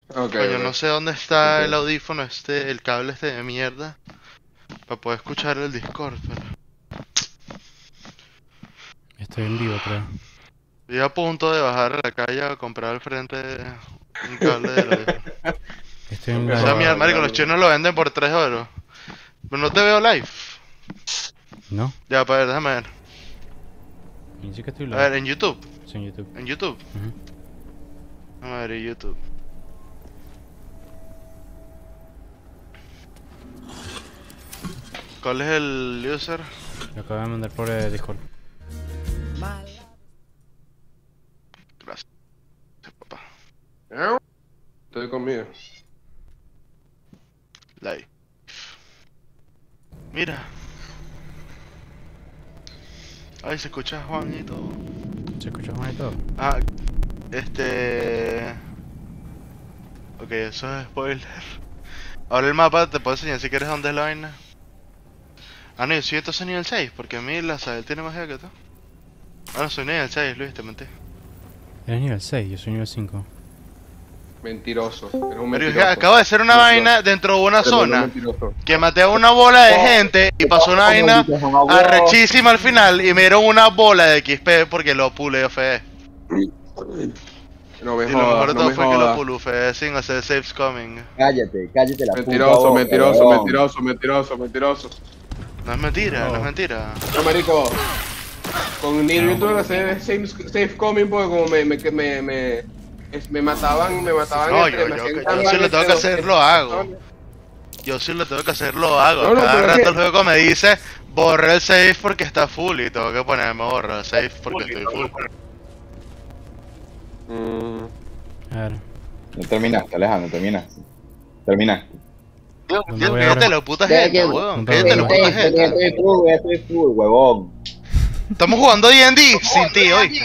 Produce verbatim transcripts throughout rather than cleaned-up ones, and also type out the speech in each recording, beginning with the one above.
Ok, Coño, ok. no sé dónde está Ok. el audífono este, el cable este de mierda, para poder escuchar el Discord, pero... Estoy en vivo, creo. Estoy a punto de bajar a la calle a comprar al frente un cable del audífono. Estoy No en que O sea, live. mierda, jodas, marico, los Carlos. chinos lo venden por tres euros. Pero no te veo live. ¿No? Ya, para ver, déjame ver. Y dice que estoy A live. ver, en YouTube. Sí, en YouTube. En YouTube. Ujú. Déjame ver en YouTube. ¿Cuál es el user? Lo acabo de mandar por eh, Discord. Gracias, papá. Estoy conmigo. Live. Mira. Ay, se escucha Juan y todo. ¿Se escucha Juan y todo? Ah, este... Ok, eso es spoiler. Ahora el mapa te puedo enseñar si quieres dónde es la vaina. Ah, no, yo soy entonces nivel seis, porque a mí la Sael tiene más vida que tú. Ah, no, soy nivel seis, Luis, te mentí. Eres nivel seis, yo soy nivel cinco. Mentiroso. Eres un Pero mentiroso. acabo de hacer una Mentiroso. vaina dentro de una Tremendo zona mentiroso. que maté a una bola de gente y pasó una vaina arrechísima al final y me dieron una bola de X P porque lo puleofé. No me Y lo mejor jodas, de no todo me fue que lo jodas. pulufé sin hacer saves coming. Cállate, cállate la Mentiroso, puta boca, mentiroso, huevón. mentiroso, mentiroso, mentiroso. No es mentira, no es Oh. mentira. No, marico. Con Niro yo tuve que hacer safe, safe coming porque como me, me, me, me, es- me mataban, me mataban No, entre, yo, me yo, hacían yo trampa si lo entre tengo que dos- hacer, entre lo dos hago. personas. Yo si lo tengo que hacer, lo hago. No, no, Cada pero es rato que- el juego me dice borra el save porque está full y tengo que ponerme borra el save porque estoy full. Mm, A ver. No terminaste, Alejandro, terminaste. Terminaste. ¿Dónde voy Cállate ahora? la puta Ya gente, que- weón. ¿Dónde Cállate la voy? puta Ya gente. estoy full, ya estoy full, huevón. Estamos jugando D and D sin ti hoy.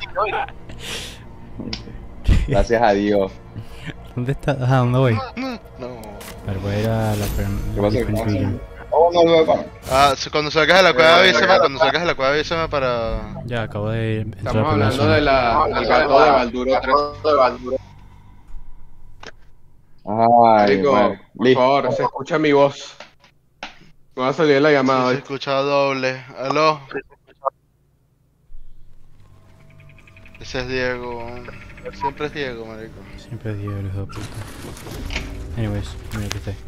Gracias a Dios. ¿Dónde está? Ajá, ¿dónde voy? No. A ver, voy a ir a la ¿Qué la pasa? different region. Oh, no, no, no. Ah, si- cuando salgas de la cueva avísame, cuando salgas de la cueva avísame para... Ya, acabo de ir. entrar Estamos por la hablando zona. de la, del gato de Balduro tres. Ay, Marico, madre. por Listo. favor, se escucha mi voz. Me va a salir la Sí, llamada. se ¿viste? escucha doble. Aló. Ese es Diego. Siempre es Diego, marico. Siempre es Diego, el hijo de puta. Anyways, mira que está.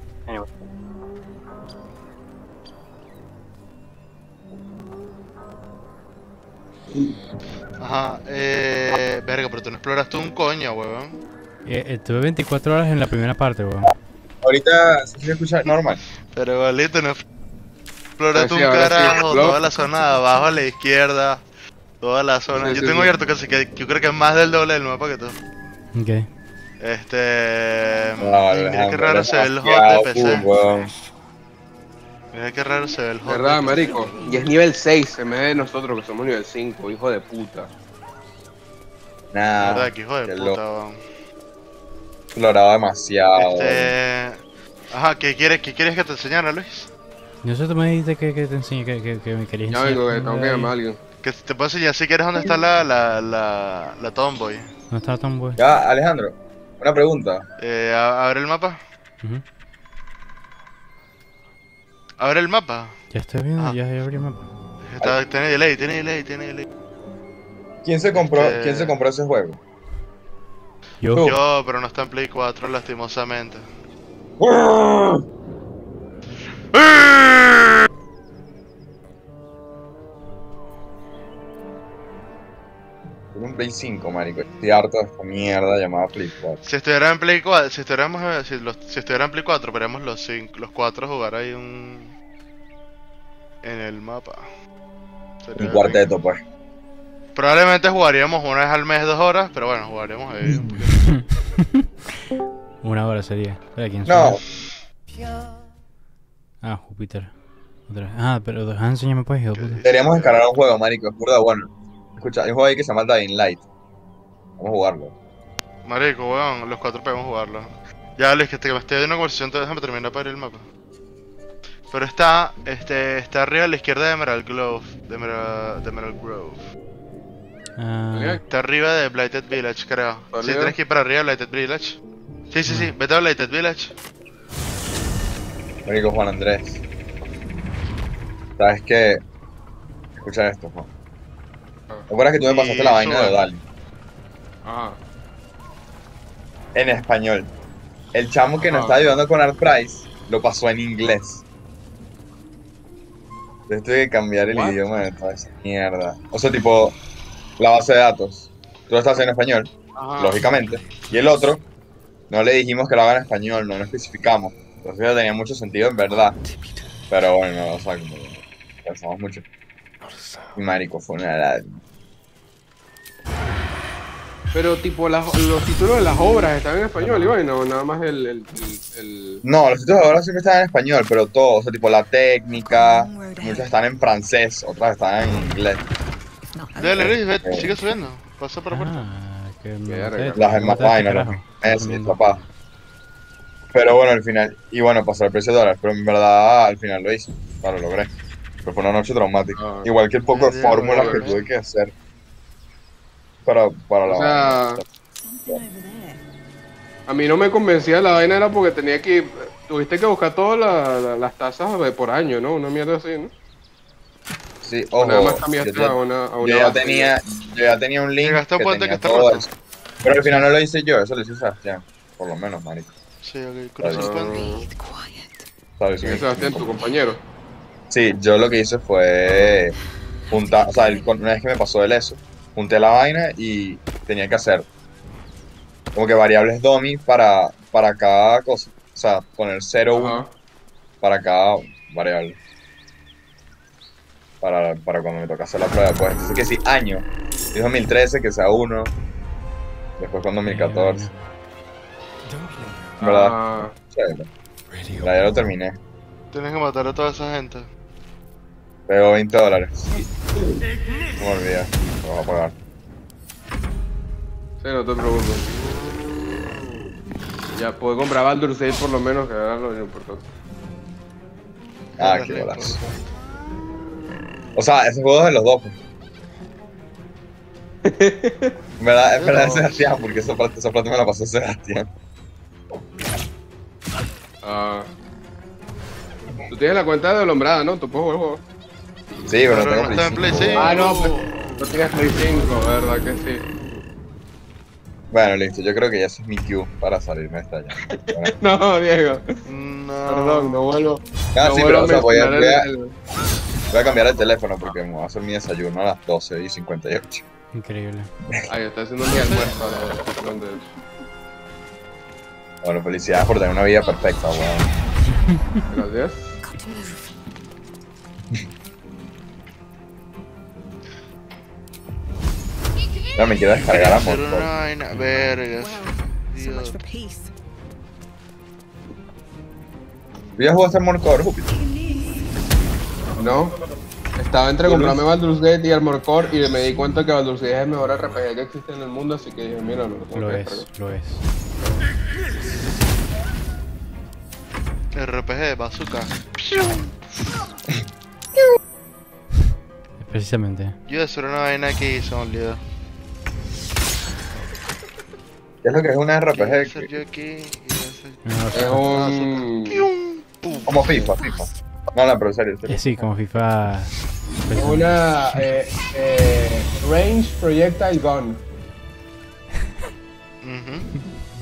Ajá, eh... Verga, pero tú no exploraste un coño, weón. Eh, estuve veinticuatro horas en la primera parte, weón. Ahorita se escucha normal. Pero igualito no exploraste Ah, sí, un ahora sí. carajo, Lo- toda la zona de abajo a la izquierda. Toda la zona. Sí, Yo sí, tengo sí. abierto casi que yo creo que es más del doble del mapa que tú. Ok. Este... No, Mira qué raro se ve el hot demasiado de full, P C. huevón. Mira qué raro se ve el hot de ¿Verdad, P C. marico? Y es nivel seis en vez de nosotros que somos nivel cinco, hijo de puta. Nah, La verdad que hijo de que puta, lo weón. exploraba demasiado. Este... Ajá, ¿qué quieres, qué quieres que te enseñara, Luis? No sé, tú me dijiste que, que te enseñe, que, que, que me querías Ya enseñar. vengo, que tengo dónde que hay- llamar a alguien. Que te puedo enseñar si quieres dónde está la, la, la, la Tomboy. ¿Dónde está tan bueno? Ya, Alejandro, una pregunta. Eh, a- abre el mapa. Ujú. Abre el mapa. Ya estoy viendo, Ah. ya ya abrí el mapa. Está, tiene delay, tiene delay, tiene delay. ¿Quién se compró, Este- ¿quién se compró ese juego? Yo. Tú. Yo, pero no está en Play cuatro, lastimosamente. Tengo un Play cinco, marico. Estoy harto de esta mierda llamada Play cuatro. Si estuviera en Play cuatro, si estuviéramos, eh, si, los, si estuviera en Play cuatro, veremos los cinco, los cuatro jugar ahí un... en el mapa. Sería Un cuarteto, pues. bien. Probablemente jugaríamos una vez al mes, dos horas, pero bueno, jugaríamos ahí un poquito. Una hora sería. Espera, ¿quién No, suena? Ah, Júpiter. Otra vez. Ah, pero deja de enseñarme pues, hijo de puta. deberíamos descargar un juego, marico. Es burda bueno. Escucha, hay un juego ahí que se llama Dying Light. Vamos a jugarlo. Marico, weón, los cuatro podemos jugarlo. Ya, Luis, que, te, que me estoy dando una conversación, entonces déjame terminar para ir el mapa. Pero está, este, está arriba a la izquierda de Emerald Grove, de Emerald, de Emerald Grove. Ah, Está arriba de Blighted Village, creo. ¿Arriba? Si tienes que ir para arriba de Blighted Village. Sí, sí, sí, vete a Bladed Village. Marico, Juan Andrés. ¿Sabes qué? Escucha esto, Juan. Ah, ¿Te acuerdas que tú me pasaste la Y vaina de sube. Odali? Ajá. En español. El chamo que nos Ajá. está ayudando con Art Price lo pasó en inglés. Entonces tuve que cambiar el What? idioma de toda esa mierda. O sea, tipo, la base de datos. Tú lo estás haciendo en español, Ajá. lógicamente. Y el otro, no le dijimos que lo haga en español, no lo especificamos. Entonces ya tenía mucho sentido en verdad. Pero bueno, no, o sea, como que pensamos mucho. Y marico, fue una lágrima. Pero tipo las- los títulos de las obras están en español y bueno, nada más el, el, el, el- No, los títulos de ahora siempre están en español, pero todos, o sea, tipo la técnica, muchas están en francés, otras están en inglés. Dale, Luis, ve, sigue subiendo. Pasa por la puerta. Ah, que me Verga. maté. Las me demás maté a este vainas, los carajo. meses, Durmiendo. papá. Pero bueno, al final, y bueno, pasó el precio de dólar, pero en verdad al final lo hice, o sea, lo logré. Pero fue una noche traumática. Ah. Igual que el poco de Ya, fórmulas bueno, que tuve que hacer para, para la o sea, vaina. a mí no me convencía la vaina era porque tenía que tuviste que buscar todas la- la- las tasas de por año, ¿no? Una mierda así, ¿no? Sí, O nada más ojo, cambiaste yo, a una, a yo una ya base. tenía, yo ya tenía un link Llegaste a un que puente tenía que está todo roto. eso. Pero al final no lo hice yo, eso lo hizo Sebastián, por lo menos, marico. Sí, ok, cruza el Ah. puente. ¿Sabes? ¿Quién es Sebastián, tu compañero? Sí, yo lo que hice fue juntar, o sea, el- una vez que me pasó el eso, junté la vaina y tenía que hacer como que variables dummy para, para cada cosa. O sea, poner cero, uno Ajá. para cada variable. Para, para cuando me toca hacer la prueba. Pues entonces que sí, año. Y dos mil trece, que sea uno. Después con dos mil catorce. ¿Verdad? Ah, Chévere. Ya, ya lo terminé. Tienes que matar a toda esa gente. Pego veinte dólares. No me olvides, lo vas a pagar. sí, no te preocupes. Ya puedo comprar Baldur's Gate por lo menos, que era lo importante. Ah, qué golazo. O sea, ese juego es de los dos. pues. En verdad, en verdad es Sebastián, porque esa parte, esa parte me la pasó Sebastián. Ah. Tú tienes la cuenta de Olombrada, ¿no? Tú puedes jugar el juego. Sí, pero no Pero tengo no está en Play cinco. cinco. Ah, no, pues, no tienes Play cinco, ¿verdad que sí? Bueno, listo, yo creo que ya ese es mi cue para salirme de esta llama. Bueno. No, Diego, No. perdón, no vuelvo. Ah, no sí, vuelvo pero o sea, voy a, mencionar voy, a, el- el- voy a cambiar el teléfono porque me voy a hacer mi desayuno a las doce y cincuenta y ocho. Increíble. Ay, está haciendo mi almuerzo ahora. ¿Dónde es? Bueno, felicidades por tener una vida perfecta, weón. Gracias. No, me quiero descargar Hacer amor. una vaina. Vergas. So much Dios. for peace. ¿Tú ya jugaste Armored Core, Júpiter? No. Estaba entre comprarme Baldur's Gate y Armored Core y me di cuenta que Baldur's Gate es el mejor R P G que existe en el mundo, así que dije, mira, lo tengo Lo que es, descargar. lo es. R P G, bazooka. Precisamente. Yo voy a hacer una vaina aquí y se me olvidó. ¿Qué es lo que es un R ¿Qué voy a P hacer G? yo aquí? Y voy a hacer- No, Es un... ¡Pium! ¡Pum! Como FIFA, FIFA. No, no, pero en serio, en eh, serio. sí, como FIFA. Es una... Eh, eh, Range Projectile Gun. Ujú.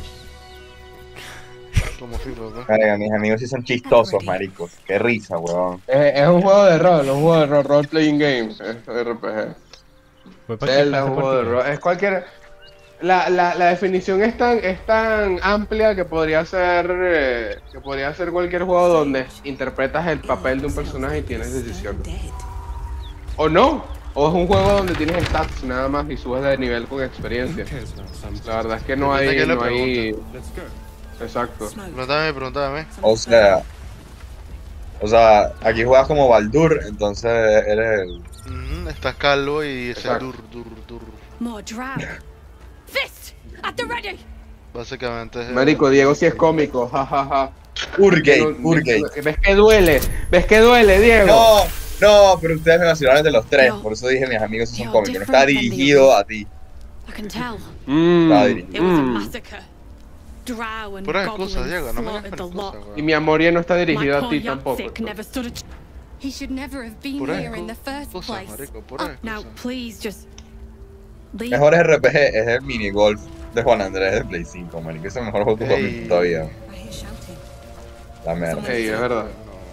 Como FIFA, ¿no? Verga, mis amigos sí son chistosos, maricos. Qué risa, weón. Es, es un juego de rol, un juego de rol, role playing game, es R P G. Fue para Zelda es que un pase juego de por rol, es cualquier... La, la, la definición es tan, es tan amplia que podría ser eh, que podría ser cualquier juego donde interpretas el papel de un personaje y tienes decisiones. O no, o es un juego donde tienes stats nada más y subes de nivel con experiencia. La verdad es que no Depende hay, de quién le no hay... Exacto. Pregúntame, pregúntame. O sea, o sea, aquí juegas como Baldur, entonces eres el... Ujú, estás calvo y ese Exacto. dur, dur, dur. More drow. Fist at the ready. Básicamente es. Marico, Diego sí es cómico, jajaja. Urgate, No- Urgate. ¿Ves que duele? ¿Ves que duele, Diego? No, no, pero ustedes me vacilaron de los tres, por eso dije mis amigos sí son cómicos. No está dirigido a ti. I can tell. Mm, Está dirigido. It was a mm. massacre. drow and Puras goblins excusas, Diego, no me slaughtered digas the con lot. excusas, Y weón. mi amor ya no está My dirigido a poor ti tampoco. Yopsik never stood a ch- He should never have been Puras here in the first excusas, place. marico, puras Oh, now, excusas. please, just leave. Mejor R P G es el minigolf de Juan Andrés de Play cinco, marico. Ese es el mejor juego que puedo Ey. todavía. I hear shouting. La mierda. Ey, es verdad.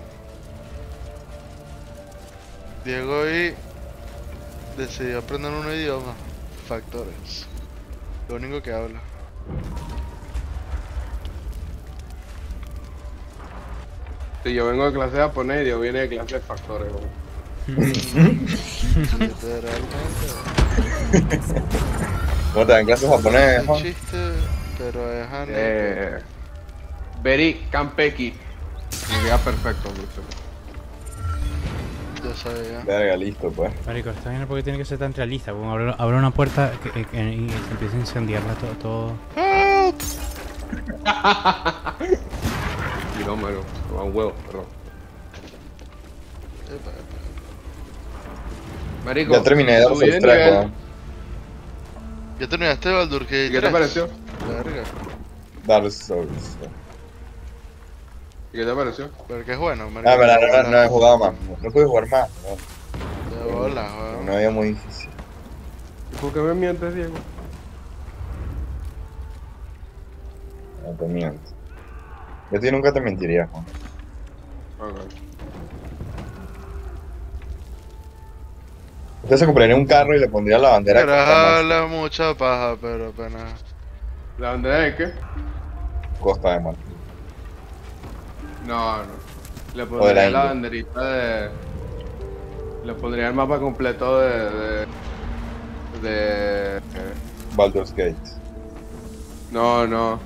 Diego hoy decidió aprender un idioma. Factores. Lo único que habla. Si yo vengo de clase de japonés y Dios viene de clase de factores. weón. Literalmente. ¿Cómo te dan clases japonés, Un Juan? chiste, pero es anime. Eh, Beri Kanpeki. Me queda perfecto, Lucho. Ya sabía. Verga, listo, pues. Marico, está bien porque tiene que ser tan realista. Como abre, abre una puerta que, que- que- y se empieza a incendiarla todo. todo. Y no, mano. A un huevo, perdón. Epa, epa. Marico, Ya terminé de Dark subí de Souls tres, nivel. weón. Ya terminaste Baldur Gate ¿Y qué te tres. pareció? Verga. Dark Souls. ¿Y qué te pareció? Pero que es bueno, marico. Ah, verdad, no, no, no he jugado más. No pude jugar más. No, De bola, no weón. había muy difícil. ¿Y por qué me mientes, Diego? No te miento. Yo a ti nunca te mentiría, Juan. Ok. Usted se compraría un carro y le pondría la bandera. Pero de Costa Mar- habla mucha paja, pero apenas. ¿La bandera de qué? Costa de Mar. No, no. Le de la pondría la India. banderita de... Le pondría el mapa completo de... De... de... Baldur's Gate. No, no.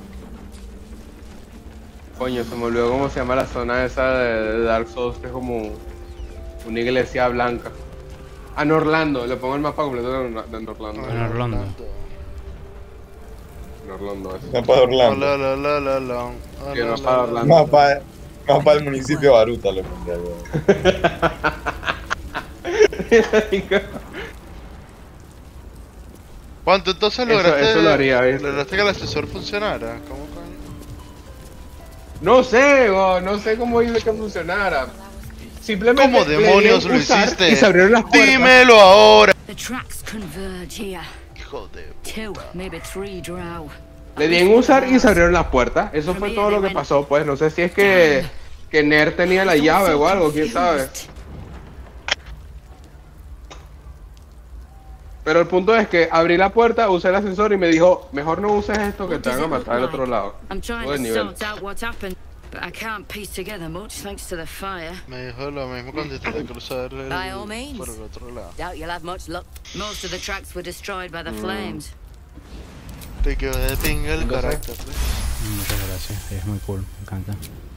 Coño, se me olvidó cómo se llama la zona esa de, de Dark Souls, que es como una iglesia blanca. Ah, en Orlando, le pongo el mapa completo de, de Orlando. En Orlando. En Orlando, eso. Mapa de Orlando. Hola, la, la, la, la. Que no Hola, para la, Orlando. Mapa, de- mapa del municipio de Baruta le pondría yo. ¿Cuánto entonces Eso- lograste? eso lo haría, ¿viste? ¿Lograste que el ascensor funcionara? ¿Cómo coño? No sé, go, no sé cómo hice que funcionara. Simplemente ¿Cómo le di demonios en lo usar hiciste? Y se abrieron las puertas. ¡Dímelo ahora! The tracks converge here. Hijo de... Two, maybe three drow. Le di en usar y se abrieron las puertas. Eso fue todo lo que pasó, pues. No sé si es que, que Ner tenía la llave o algo, quién sabe. Pero el punto es que abrí la puerta, usé el ascensor y me dijo, mejor no uses esto que te van a matar del otro lado. I'm trying Buen to nivel. sort out what's happened, but I can't piece together much thanks to the fire. Me dijo lo mismo cuando intenté cruzar el, By all means. por el otro lado. Doubt you'll have much luck. Most of the tracks were destroyed by the flames. Te quedó de pinga el Entonces- carácter. pues. Muchas gracias, es muy cool, me encanta.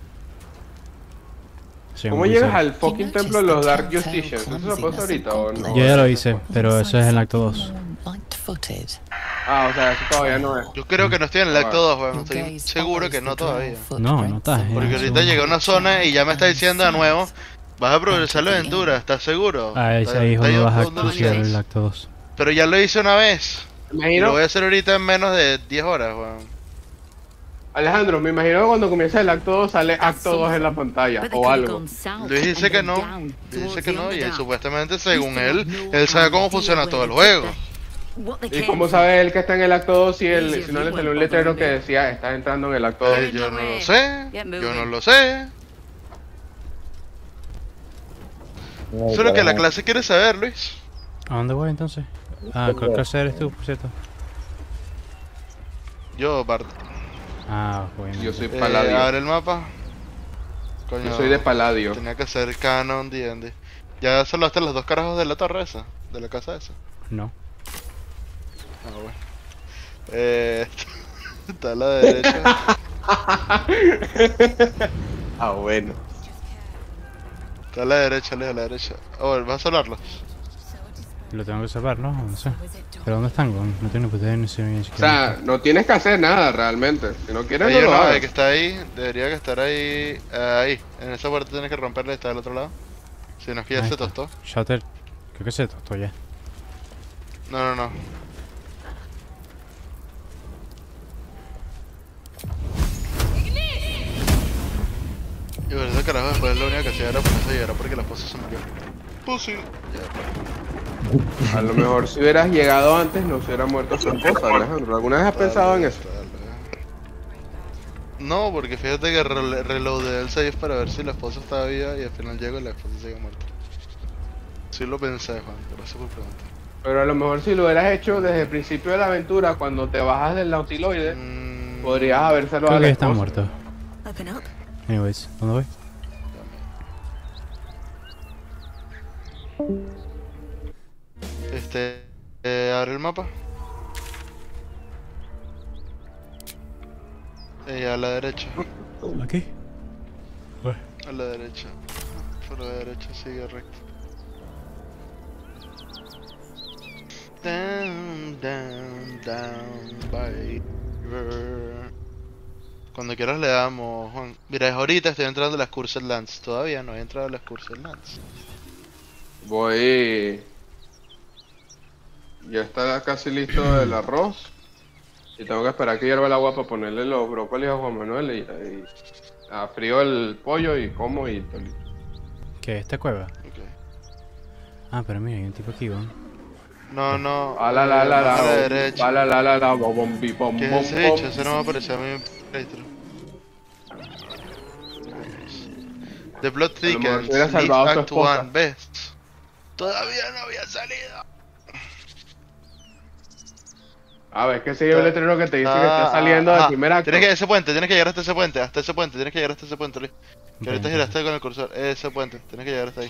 Sí, ¿Cómo como llegas dice- al fucking templo de los Dark Justicians? ¿Eso se puede hacer ahorita o no? Yo ya lo hice, pero eso es el acto dos. Ah, o sea, eso todavía no es. Yo creo que no estoy en el acto dos, weón. Estoy Estoy seguro que no todavía. No, no estás. en Porque el ahorita segundo. llegué a una zona y ya me está diciendo de nuevo, vas a progresar la aventura, ¿estás seguro? Ah, ese ¿Está- ahí es está cuando ahí vas a donde lo activar tienes? el acto dos. Pero ya lo hice una vez. Me Y lo imagino, voy a hacer ahorita en menos de diez horas, weón. Alejandro, me imagino que cuando comienza el acto dos sale acto dos en la pantalla But they o could have algo. gone south Luis dice and que then no. down Luis towards dice que the no y él, Underdark. supuestamente Used según to él, have no él sabe cómo idea funciona where todo el they juego. took the- what they ¿Y came cómo for. sabe él que está en el acto dos si, él, si no le salió un letrero que decía estás entrando en el acto dos? Eh, yo no lo sé, Get yo no moving. lo sé. Eso es lo que la clase quiere saber, Luis. ¿A dónde voy entonces? Ah, ¿cuál clase eres tú, por cierto? Yo, Bart. Ah, bueno. Yo soy Eh, Paladio. abre el mapa. Coño, Yo soy de Paladio. tenía que ser canon D and D. Ya salvaste los dos carajos de la torre esa, de la casa esa. No. Ah, bueno. Eh, está a la derecha. Ah, bueno. Está a la derecha, Luis, a la derecha. Oh, ¿vas a salvarlos? Lo tengo que salvar, ¿no? No sé. ¿Pero dónde están? No tengo ni idea ni si ni O siquiera. sea, no tienes que hacer nada realmente. Si no quieres, Hay no lo uno eh, hagas. que está ahí, debería que estar ahí. eh, ahí, en esa puerta tienes que romperla y está del otro lado. Si no es que ya Ahí se está. tostó. Shutter. Creo que se tostó ya. No, no, no. Y por eso carajo después lo único que hacía era ponerse y era porque la esposa se murió. Pussy. Ya. A lo mejor si hubieras llegado antes no se hubiera muerto su esposa, Alejandro. ¿Alguna vez has pensado en eso? No, porque fíjate que re reloadé el save para ver si la esposa estaba viva y al final llego y la esposa sigue muerta. Sí lo pensé, Juan, por eso me pregunté. Pero a lo mejor si lo hubieras hecho desde el principio de la aventura, cuando te bajas del nautiloide, Mm, podrías haber salvado Creo a que la ya está esposa. muerto. Open up. Anyways, ¿dónde voy? Este... Eh, abre el mapa. Eh, a la derecha. Aquí. A la derecha. Por la derecha sigue recto. Down, down, down, by river. Cuando quieras le damos, Juan. Mira, es ahorita estoy entrando a las Cursed Lands. Todavía no he entrado a las Cursed Lands. Voy... Ya está casi listo el arroz. Y tengo que esperar que hierva el agua para ponerle los brócolis a Juan Manuel y, y a frío el pollo y como y todo listo. ¿Qué? ¿Esta cueva? Ok. Ah, pero mira, hay un tipo aquí, ¿no? No, no. A la la la más a la la, derecha. a la la la la, bom, bi, bom, ¿Qué bom, es ese bom. bicho? Ese no me apareció a mí en playthrough. The Blood A lo mejor Thickens, hubiera Leave salvado a tu Act esposa. uno, ¿ves? Todavía no había salido. A ver, que sigue el letrero que te dice que está Ah, saliendo ajá. del primer acto. Tienes que ese puente, tienes que llegar hasta ese puente, hasta ese puente, tienes que llegar hasta ese puente, Luis. Que ahorita Ok, giraste con el cursor, ese puente, tienes que llegar hasta ahí.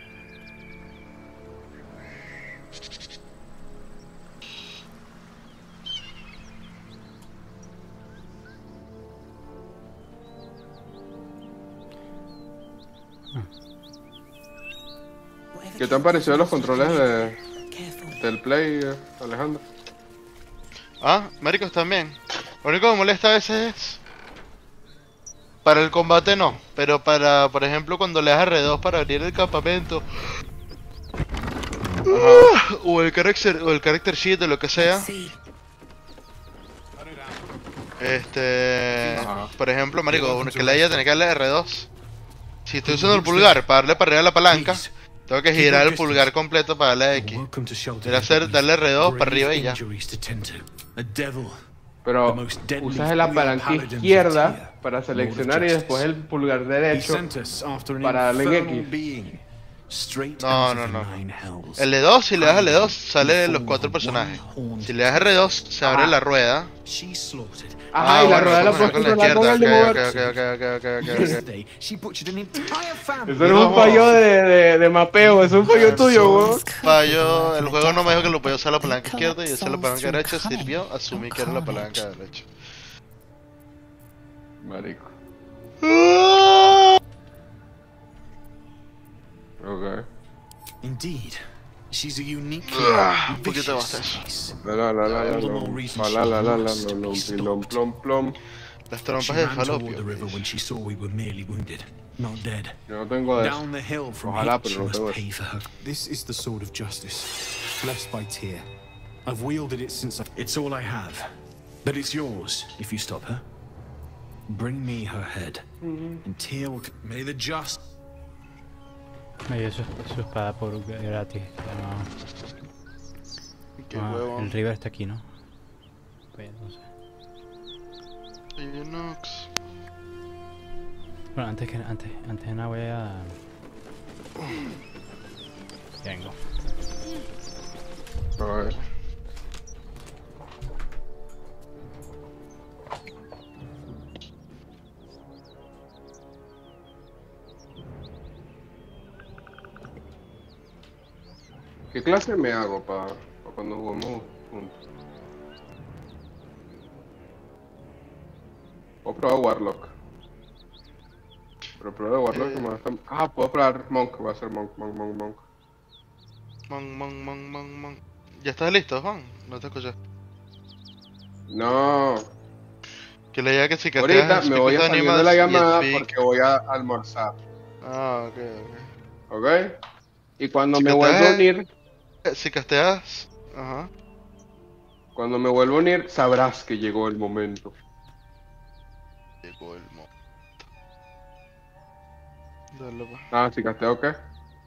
¿Qué te han parecido los controles de, del Play, eh, Alejandro? Ah, maricos también. Lo único que me molesta a veces es... Para el combate no, pero para, por ejemplo, cuando le das R dos para abrir el campamento... Uh, o el character, o el character sheet o lo que sea. See. Este... Ajá. Por ejemplo, marico, que le haya tener que darle R dos. Si estoy usando el pulgar para darle para arriba a la palanca, tengo que girar el pulgar completo para darle a X. Debe hacer darle R dos para arriba y ya. Pero usas la palanca izquierda para seleccionar y después el pulgar derecho para darle en X. No, no, no. El E dos, si le das al E dos, sale los cuatro personajes. Si le das R dos, se abre Ajá. la rueda. Ajá, y la rueda la puedes puedes con la controlar con izquierda. el de mover. Ok, ok, ok, ok, ok, ok. Eso no es un fallo de, de, de mapeo, es un fallo tuyo, weón. Fallo, el juego no me dijo que lo podía usar la palanca izquierda y usar la palanca derecha, sirvió, asumí que era la palanca derecha. Marico. Ok. Indeed, she's a unique, Ah, un poquito de vicious bostezo. species. La la la la la All the more la reason la she la la la wants la to be la stopped. plom plom. Las She trompas de ran toward falopio. the river when she saw we were merely wounded, not dead. Yo no tengo de eso. Down the hill from Ojalá, here, pero she no must tengo pay for her. This is the sword of justice, blessed by Tyr. I've wielded it since I... It's all I have. But it's yours if you stop her. Bring me her head, and Tyr will... May the just... Me dio su, su espada por gratis. Qué No, ah, huevón. el river está aquí, ¿no? Pues, no sé. Linux. Bueno, antes que antes, antes de nada voy a... Vengo. A ver. ¿Qué clase me hago para cuando jugamos juntos? Puedo probar Warlock. Pero prueba Warlock Eh. como está... Ah, puedo probar Monk, voy a hacer Monk, Monk, Monk, Monk. Mon, mon, mon, mon, mon. ¿Ya estás listo, Juan? No te escuché. No, Que le diga que si que ahorita me voy a salir de la llamada porque voy a almorzar, Ah, ok, ok. ¿ok? Y cuando Si me que vuelvo a estás- unir, Eh, Si casteas... Ajá. cuando me vuelvo a unir, sabrás que llegó el momento. Llegó el momento. Dale, pues. Ah, si casteo qué.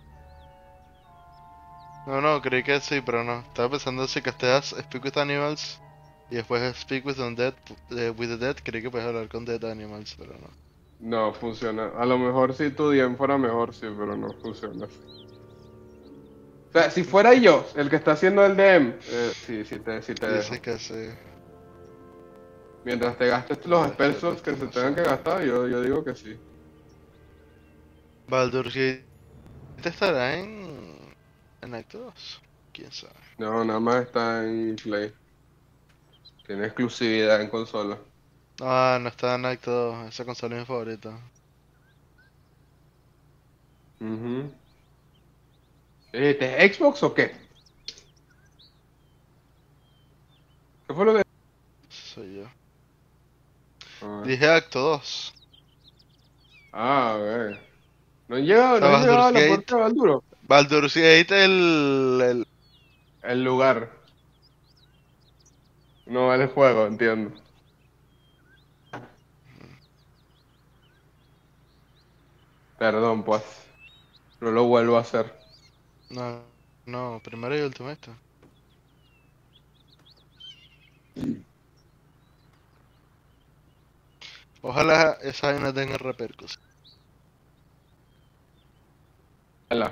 No, no, creí que sí, pero no. Estaba pensando si casteas Speak with Animals y después Speak with Undead, eh, with the Dead, creí que puedes hablar con Dead Animals, pero no. No, funciona. A lo mejor si tu D M fuera mejor, sí, pero no funciona así. O sea, si fuera yo el que está haciendo el D M, eh, sí, sí te, sí te dejo. Dice que sí. Mientras te gastes los Vale, spell espérate, slots que esto se no tengan que sabe. gastar, yo, yo digo que sí. Baldur's Gate estará en... en Acto dos. Quién sabe. No, nada más está en Play. Tiene exclusividad en consola. Ah, no está en Acto dos. Esa consola es mi favorita. Ujú. ¿Este es Xbox o qué? ¿Qué fue lo que...? Soy yo. Ah, Dije Acto dos. ah, ok. ¿No han O llegado, no sea, han llegado Baldur's a la Gate. puerta de Balduro? Baldur's Gate el... el... El lugar, no el juego, entiendo. Perdón, pues. No lo vuelvo a hacer. No, no, primero y último esto. Ojalá esa vaina tenga repercusión. Hala.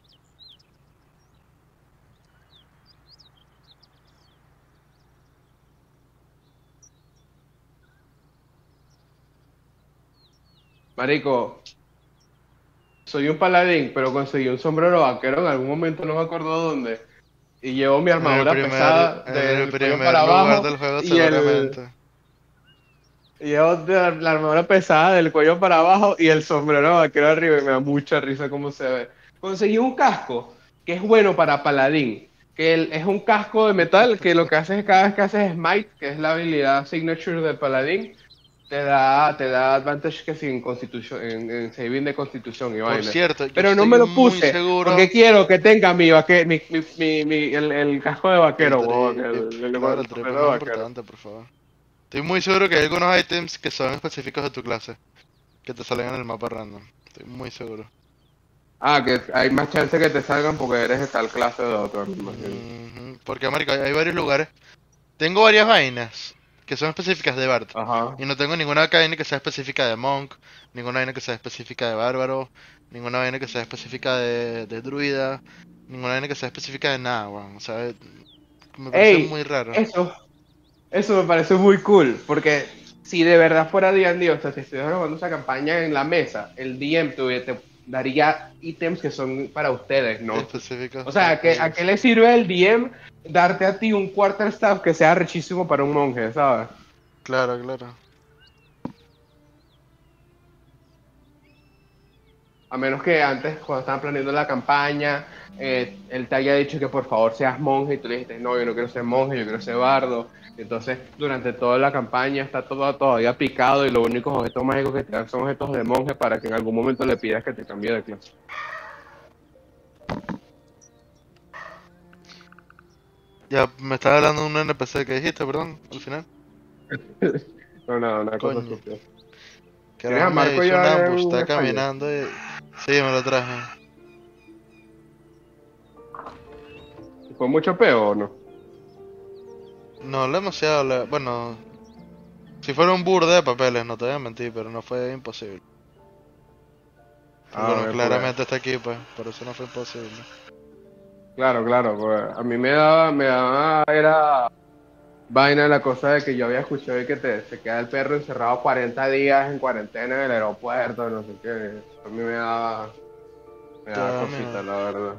Marico, soy un paladín, pero conseguí un sombrero vaquero en algún momento, no me acuerdo dónde. Y llevo mi En el armadura primer, pesada en el del cuello primer para lugar abajo del juego y el... seguramente. y llevo de la, la armadura pesada del cuello para abajo y el sombrero vaquero arriba y me da mucha risa cómo se ve. Conseguí un casco que es bueno para paladín, que el- es un casco de metal que lo que hace es cada vez que haces smite, que es la habilidad signature del paladín, te da, te da advantage que sí en constitución, en, en saving de constitución y Por vaina. cierto, yo Pero no estoy me lo muy puse porque seguro. quiero que tenga mi, vaque, mi, mi, mi, mi- el, el casco de El vaquero, huevón, drip, el, el, claro, el el drip es sombrero de muy vaquero. importante, por favor. Estoy muy seguro que hay algunos ítems que son específicos de tu clase, que te salen en el mapa random. Estoy muy seguro. Ah, que hay más chance que te salgan porque eres de tal clase de otro, me imagino. Ujú, porque, marico, hay hay varios lugares. Tengo varias vainas que son específicas de Bard. Ajá. Y no tengo ninguna vaina que sea específica de Monk, ninguna vaina que sea específica de Bárbaro, ninguna vaina que sea específica de, de Druida, ninguna vaina que sea específica de nada, weón. O sea, me parece Ey, muy raro. eso, eso me parece muy cool, porque si de verdad fuera D and D, o sea, si estuvieras jugando esa campaña en la mesa, el D M te, te daría ítems que son para ustedes, ¿no? Específicos O para sea, ¿que, ¿a qué ustedes. le sirve el D M darte a ti un quarterstaff que sea rechísimo para un monje, ¿sabes? Claro, claro. A menos que antes, cuando estaban planeando la campaña, eh, él te haya dicho que por favor seas monje y tú le dijiste, no, yo no quiero ser monje, yo quiero ser bardo. Entonces, durante toda la campaña está todo todavía picado y los únicos objetos mágicos que te dan son objetos de monje para que en algún momento le pidas que te cambie de clase. Ya me estaba hablando de un N P C que dijiste, perdón, al final. No, nada, una cosa Coño. estúpida. ¿Tienes a Carajo, me Marco hizo un ya ambush, en está España? caminando y... Sí, me lo traje. ¿Fue mucho peo o no? No, le demasiado, le- bueno, si fuera un burde de papeles, no te voy a mentir, pero no fue imposible. Y Ah, bueno, ok, pues. claramente está aquí, pues, por eso no fue imposible. Claro, claro, pues a mí me daba, me daba, era vaina la cosa de que yo había escuchado de que te, se queda el perro encerrado cuarenta días en cuarentena en el aeropuerto, no sé qué. A mí me daba, me Te daba da cosita, miedo. la verdad.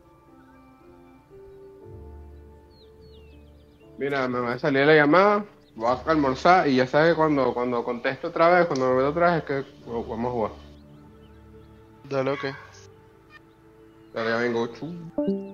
Mira, me va a salir la llamada. Voy a almorzar y ya sabes que cuando, cuando contesto otra vez, cuando me meto otra vez, es que vamos a jugar. Dale, ok. Dale, ya vengo. Chu.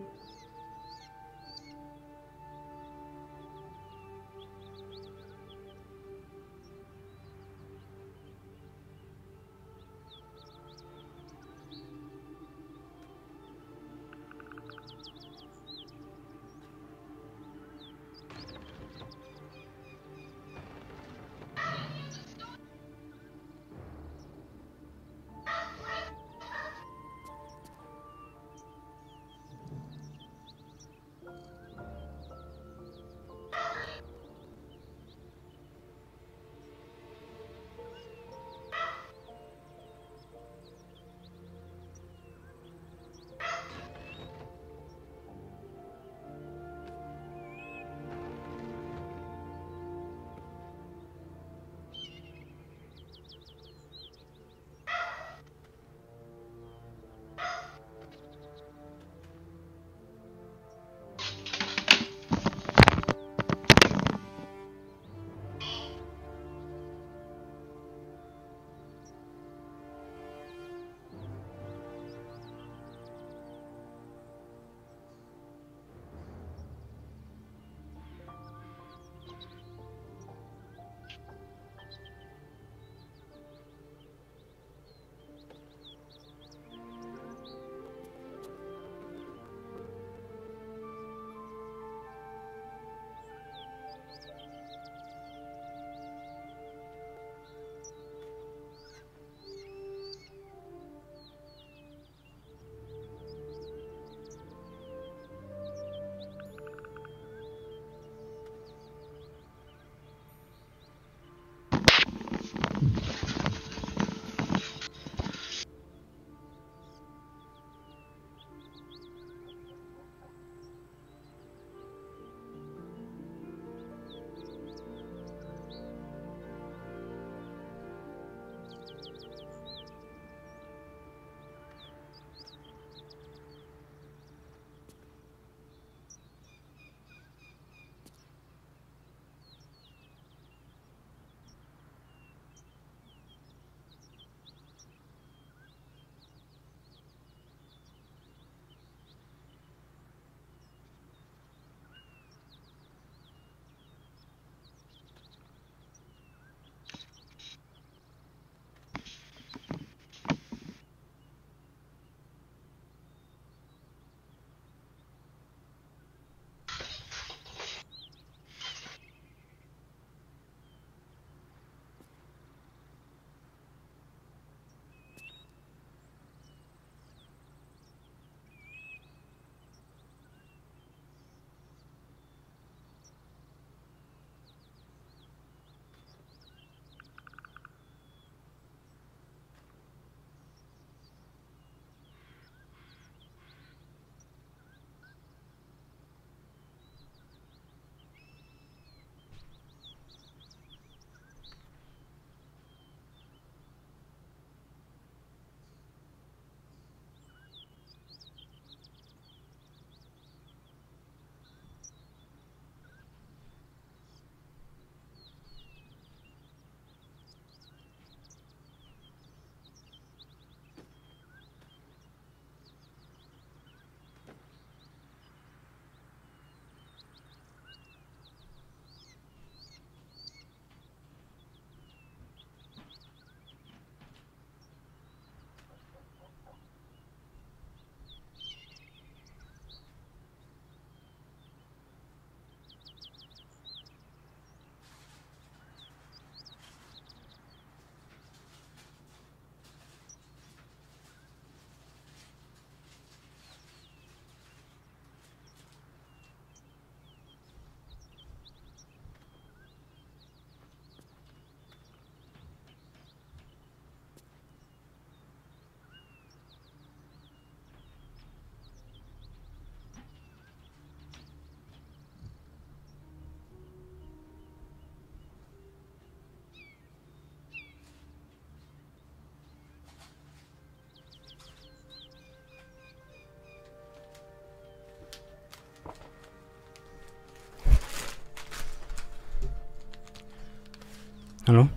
¿Aló?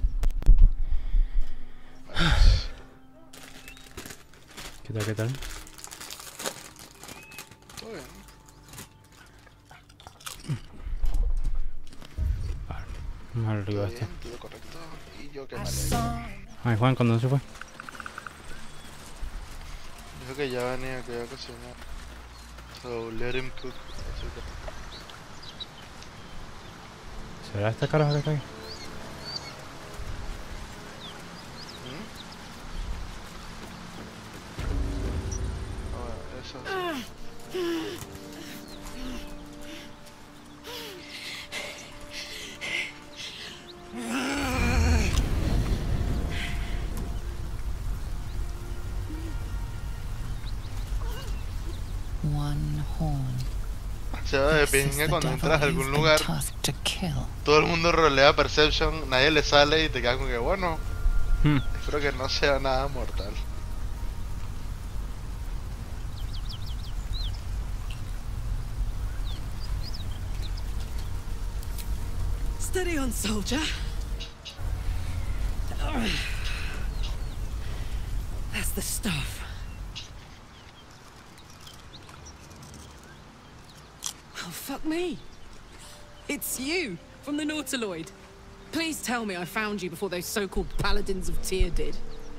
¿Qué tal, qué tal? Todo bien. Vale. Vamos arriba Todo esto. bien, todo correcto. Y yo que me alegro. Ay, Juan, ¿cuándo se fue? Dijo que ya venía, que iba a cocinar. So, let him cook. Así que- ¿Será esta carajo que está ahí? ¿Mm? Ah, bueno, eso sí. One horn. Se va de This is pinga the cuando devil entras a you've algún been lugar. tasked to kill. Todo el mundo rolea Perception, nadie le sale y te quedas con que bueno, Hmm. espero que no sea nada mortal. Steady on, soldier. That's the stuff. Oh, fuck me. It's you, from the Nautiloid. Please tell me I found you before those so-called Paladins of Tyr did.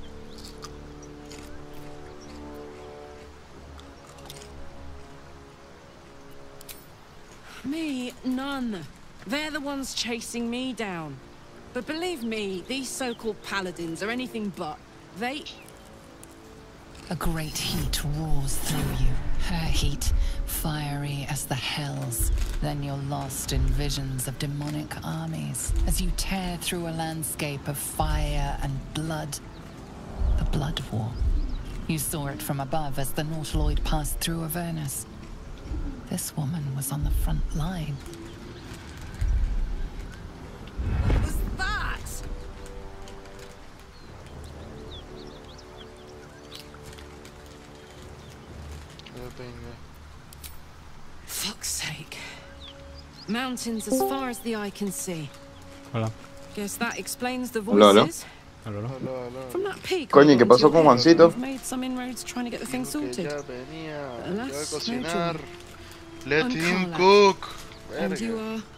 Me, none. They're the ones chasing me down. But believe me, these so-called Paladins are anything but. They... A great heat roars through you. Her heat, fiery as the hells. Then you're lost in visions of demonic armies as you tear through a landscape of fire and blood. The Blood War. You saw it from above as the Nautiloid passed through Avernus. This woman was on the front line. What was that? De pinga. Fuck's sake. Mountains as far as the eye can see. Hola. Guess that explains the Hola, hola. voices. Hola, hola. Aló, aló. From that peak. Coño, I ¿qué went pasó to con your bed. Juancito? We've made some inroads trying to get the thing Dijo que sorted. ya venía, Alas, ya a no cocinar. joy. Let I'm him Karlach. cook. And you Verga. are...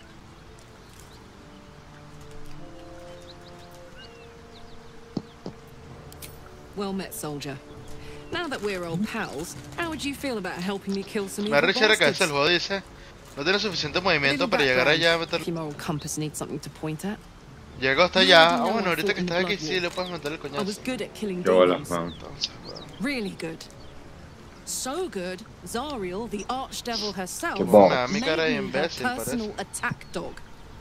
Well met, soldier. Now that we're old pals, how would you feel about helping me kill some Me evil arrecha que a veces el bastards? juego dice, no tiene suficiente A movimiento little para llegar background, allá a if meter... your moral compass needs something to point at. Llegó hasta You allá. already Ah, know bueno, I ahorita fought que in the estás aquí Blood sí War. le puedes meter el I coñazo. was good at killing Qué bola, demons. man. Entonces, bueno. Really good. So good, Zariel, the archdevil herself, Qué bon. Me da mi made cara de me her imbécil, personal parece. attack dog.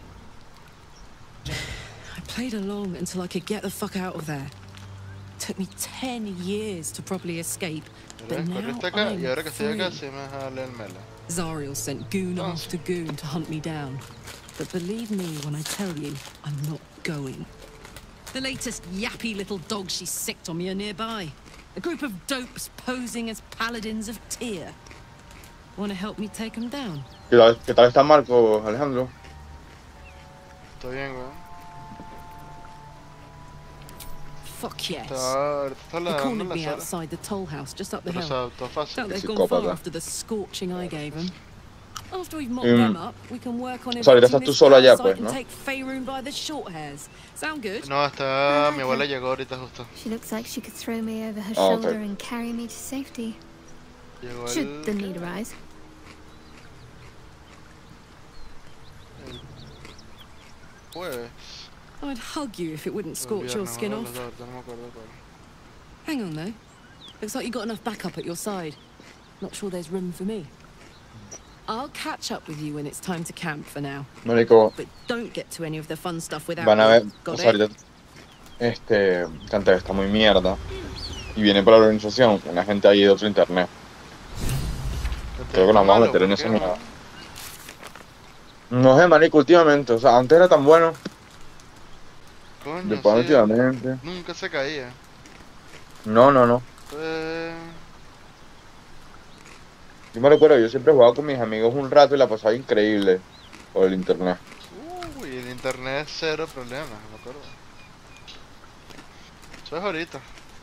I played along until I could get the fuck out of there. Took me ten years to properly escape, but ¿Ves? now Corriste acá y I'm ahora que estoy acá free. sí me jale el mela. Zariel sent goon Oh. after goon to hunt me down. But believe me when I tell you, I'm not going. The latest yappy little dog she sicked on me are nearby. A group of dopes posing as paladins of Tyr. Want to help me take them down? ¿Qué tal, qué tal está Marco, Alejandro? Estoy bien, weón. Fuck yes. Estaba, ahorita está They ladrando cornered en la me sala. outside the toll house just up the Pero o hill. sea, todo fácil. Doubt they've gone Psicópata. far after the scorching I gave them. After we've mopped Mm. them up, we can work on O sea, ahorita evicting estás tú this solo allá, parasite pues, and ¿no? take Faerun by the short hairs. Sound good? No, está... mi abuela llegó ahorita justo. She looks like she could throw me over her Oh, okay. shoulder and carry me to safety. Llegó Should el... the need arise. jueves. I'd hug you if it wouldn't scorch your Viernes, skin ahora off. los dos, no me acuerdo cuál. Hang on though. Looks like you got enough backup at your side. Not sure there's room for me. I'll catch up with you when it's time to camp for now. Marico, But don't get to any of the fun stuff without van a me. ver, o Got sea, it? ahorita, este, Canteo está muy mierda. Y viene para la organización una gente ahí de otro internet. Creo que nos vamos a meter en esa mierda. No sé, marico, últimamente, o sea, antes era tan bueno, Coño, después sí. últimamente. Nunca se caía. No, no, no. Eh, Yo me recuerdo, yo siempre jugaba con mis amigos un rato y la pasaba increíble por el internet. Uy, el internet es cero problema, me acuerdo. Eso es ahorita.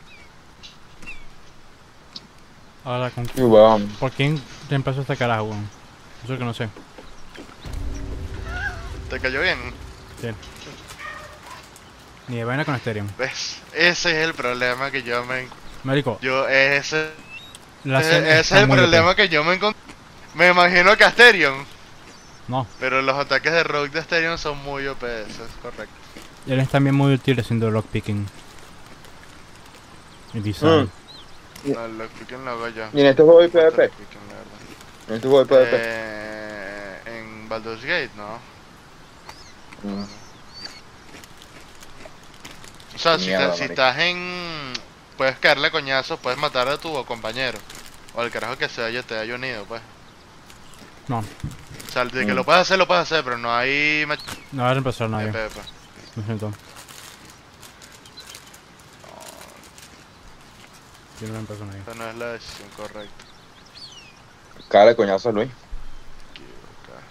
Ahora, ¿con Y weón. ¿por quién reemplazó esta carajo, weón? Eso es que no sé. ¿Te cayó bien? Sí. Ni de vaina con Asterion. ¿Ves? Ese es el problema que yo me... Marico, Yo, ese... la ese, Zen ese está es el muy problema O P. que yo me encontré. Me imagino que Asterion. No, Pero los ataques de Rogue de Asterion son muy O P, eso es correcto. él es también muy útil haciendo lockpicking. Y design. Mm. No, lo expliquen luego yo. Y en este juego hay No te lo PvP. expliquen, la verdad. En este juego hay PvP. Eh, en Baldur's Gate, ¿no? Mm. O sea, si, Mierda, te- si marico. estás en... Puedes caerle coñazos, puedes matar a tu compañero. O al carajo que se haya, te haya unido, pues. No, O sea, de que Mm. lo puedes hacer, lo puedes hacer, pero no hay... mach- no va a reemplazar a nadie. P V P. Lo siento. Yo no reemplazo a nadie. Esa no es la decisión correcta. Cara de coñazo, Luis. Equivocada.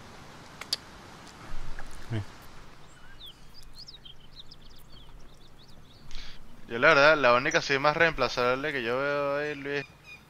Yo la verdad, la única así más reemplazable que yo veo ahí, Luis...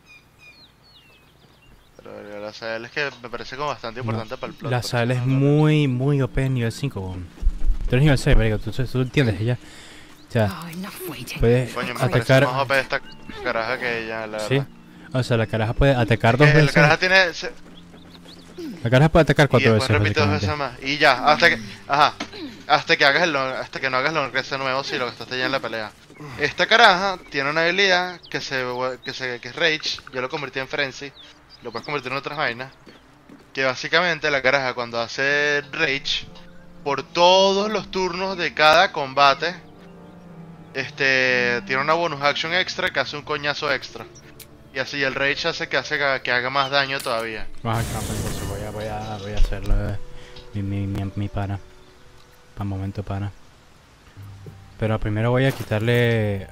Pero la Sahel es que me parece como bastante importante para el plot. La por sal eso es no lo- muy, muy O P en nivel cinco, weón. Tú eres nivel seis, marico, tú, tú entiendes ella. O sea, Oh, enough waiting. puedes Coño, me parece atacar... más O P esta caraja que ella, la Sí, verdad. o sea, la caraja puede atacar dos Que la veces. caraja tiene... se- La caraja puede atacar Y cuatro después veces, repite dos básicamente. veces más. Y ya, hasta que... Ajá. Hasta que hagas el long- hasta que no hagas long rest de nuevo si lo gastaste ya en la pelea. Esta caraja tiene una habilidad que se que se que es Rage, yo lo convertí en Frenzy, lo puedes convertir en otras vainas. Que básicamente la caraja cuando hace Rage, por todos los turnos de cada combate, este tiene una bonus action extra que hace un coñazo extra. Y así el Rage hace que hace que, que haga más daño todavía. Más acá, entonces voy a, voy a, voy a hacerlo. eh, Mi, mi, mi, mi pana. Para momento pana. Pero primero voy a quitarle...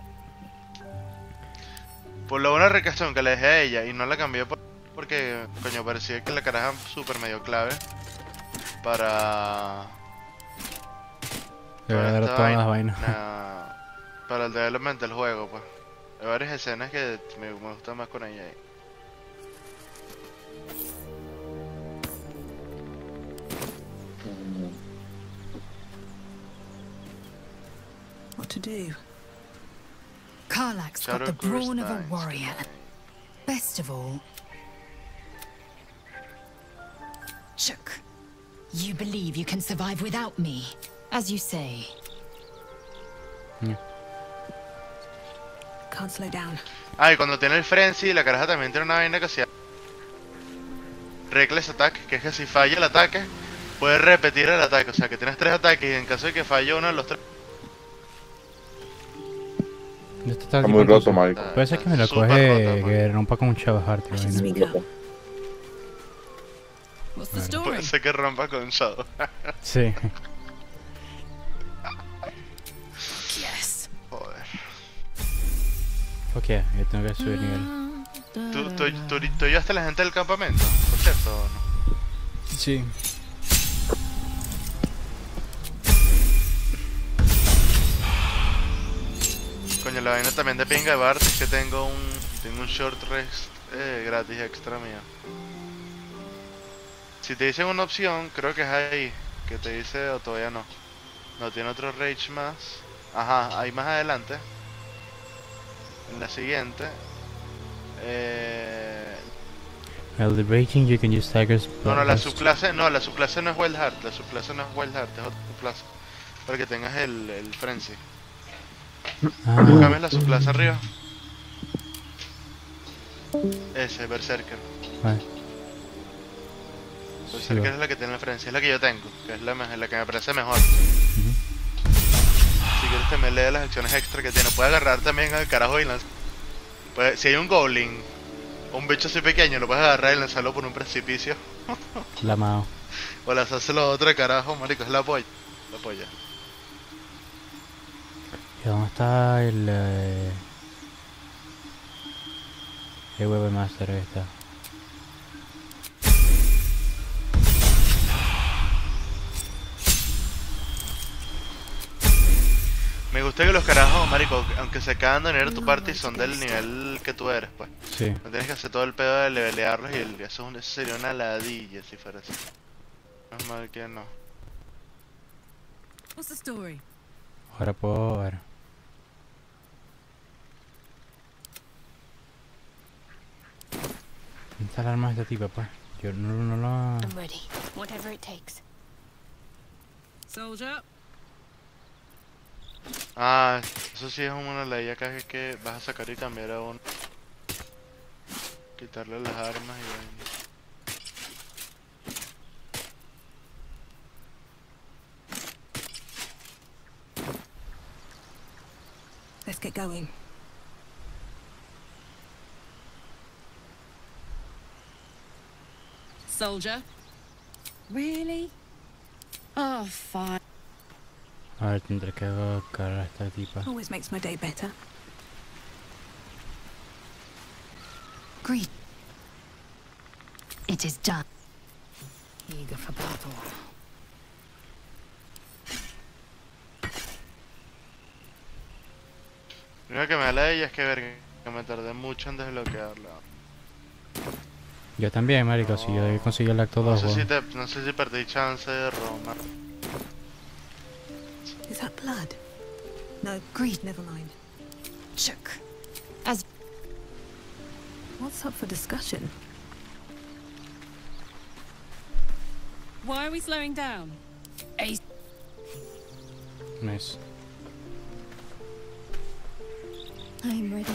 Por lo una recasión que le dejé a ella y no la cambié por- porque, coño, parecía que la caraja super medio clave para... Le voy a para dar esta todas las vaina, vainas. para el development del juego, pues. Hay varias escenas que me, me gustan más con ella ahí. What to do? Karlach's got Shadow the brawn of a Crystals. warrior. Best of all, Shook, you believe you can survive without me? as you say. Can't slow down. Ah, y cuando tiene el Frenzy, la caraja también tiene una vaina que se llama Reckless Attack, que es que si falla el ataque, puedes repetir el ataque. O sea, que tienes tres ataques y en caso de que falle uno de los tres... Esto está Está aquí muy con roto, cosas. marico. Puede ser que me lo Súper coge, roto, que rompa con un Shadow Heart. y As vaina. we go. What's the Vale. story? Puede ser que rompa con Shadow. Sí. Yes. Joder. Ok, yo tengo que subir nivel. ¿Tú, tú, tú, tú ayudaste a la gente del campamento? Por cierto, ¿o no? Sí. Coño, la vaina también de pinga de Bart es que tengo un, tengo un short rest eh, gratis extra mío. Si te dicen una opción, creo que es ahí, que te dice o todavía no. No, tiene otro rage más. Ajá, ahí más adelante. En la siguiente. Eh... Well, the rating you can use Tigers. No, no, la Blast. subclase, no, la subclase no es Wild Heart, la subclase no es Wild Heart, es otra subclase. Para que tengas el, el Frenzy. Ah, Cambias la subclase arriba. Ese, Berserker. vale. Sí, Berserker va. es la que tiene el Frenzy, es la que yo tengo, que es la, me- la que me parece mejor. Ujú. Si quieres te me lee las acciones extra que tiene. Puede agarrar también al carajo y lanzar. Puede- si hay un goblin o un bicho así pequeño, lo puedes agarrar y lanzarlo por un precipicio. La mao. O lanzárselo a otro carajo, marico, es la polla. La polla. ¿Y dónde está el... Eh... El Web Master? Ahí está. Me Me gusta que los carajos, marico, aunque se acaban de unir a tu parte y son del nivel que tú eres, pues. Sí. No tienes que hacer todo el pedo de levelearlos y el, eso, es un- eso sería una ladilla si fuera así. No es mal que no. What's the story? Ahora puedo ver. ¿Dónde está el arma de este tipo, pues? Yo no, no lo... I'm ready. Whatever it takes. Soldier. Ah, eso sí es una ley acá que, que vas a sacar y cambiar a uno. Quitarle las armas y vaina. Let's get going. Soldier. Really? Oh, fine. A ver, tendré que buscar a esta tipa. Always makes my day better. Greed. It is done. Eager for battle. Lo único que me da la de ella es que ver que me tardé mucho en desbloquearla. Yo también, marico, si yo conseguí el acto No dos, sé si weón. te, no sé si perdí chance de Roma. Is that blood? No, greed, never mind. Shook. As What's up for discussion? why are we slowing down? Ace. Nice. I'm ready.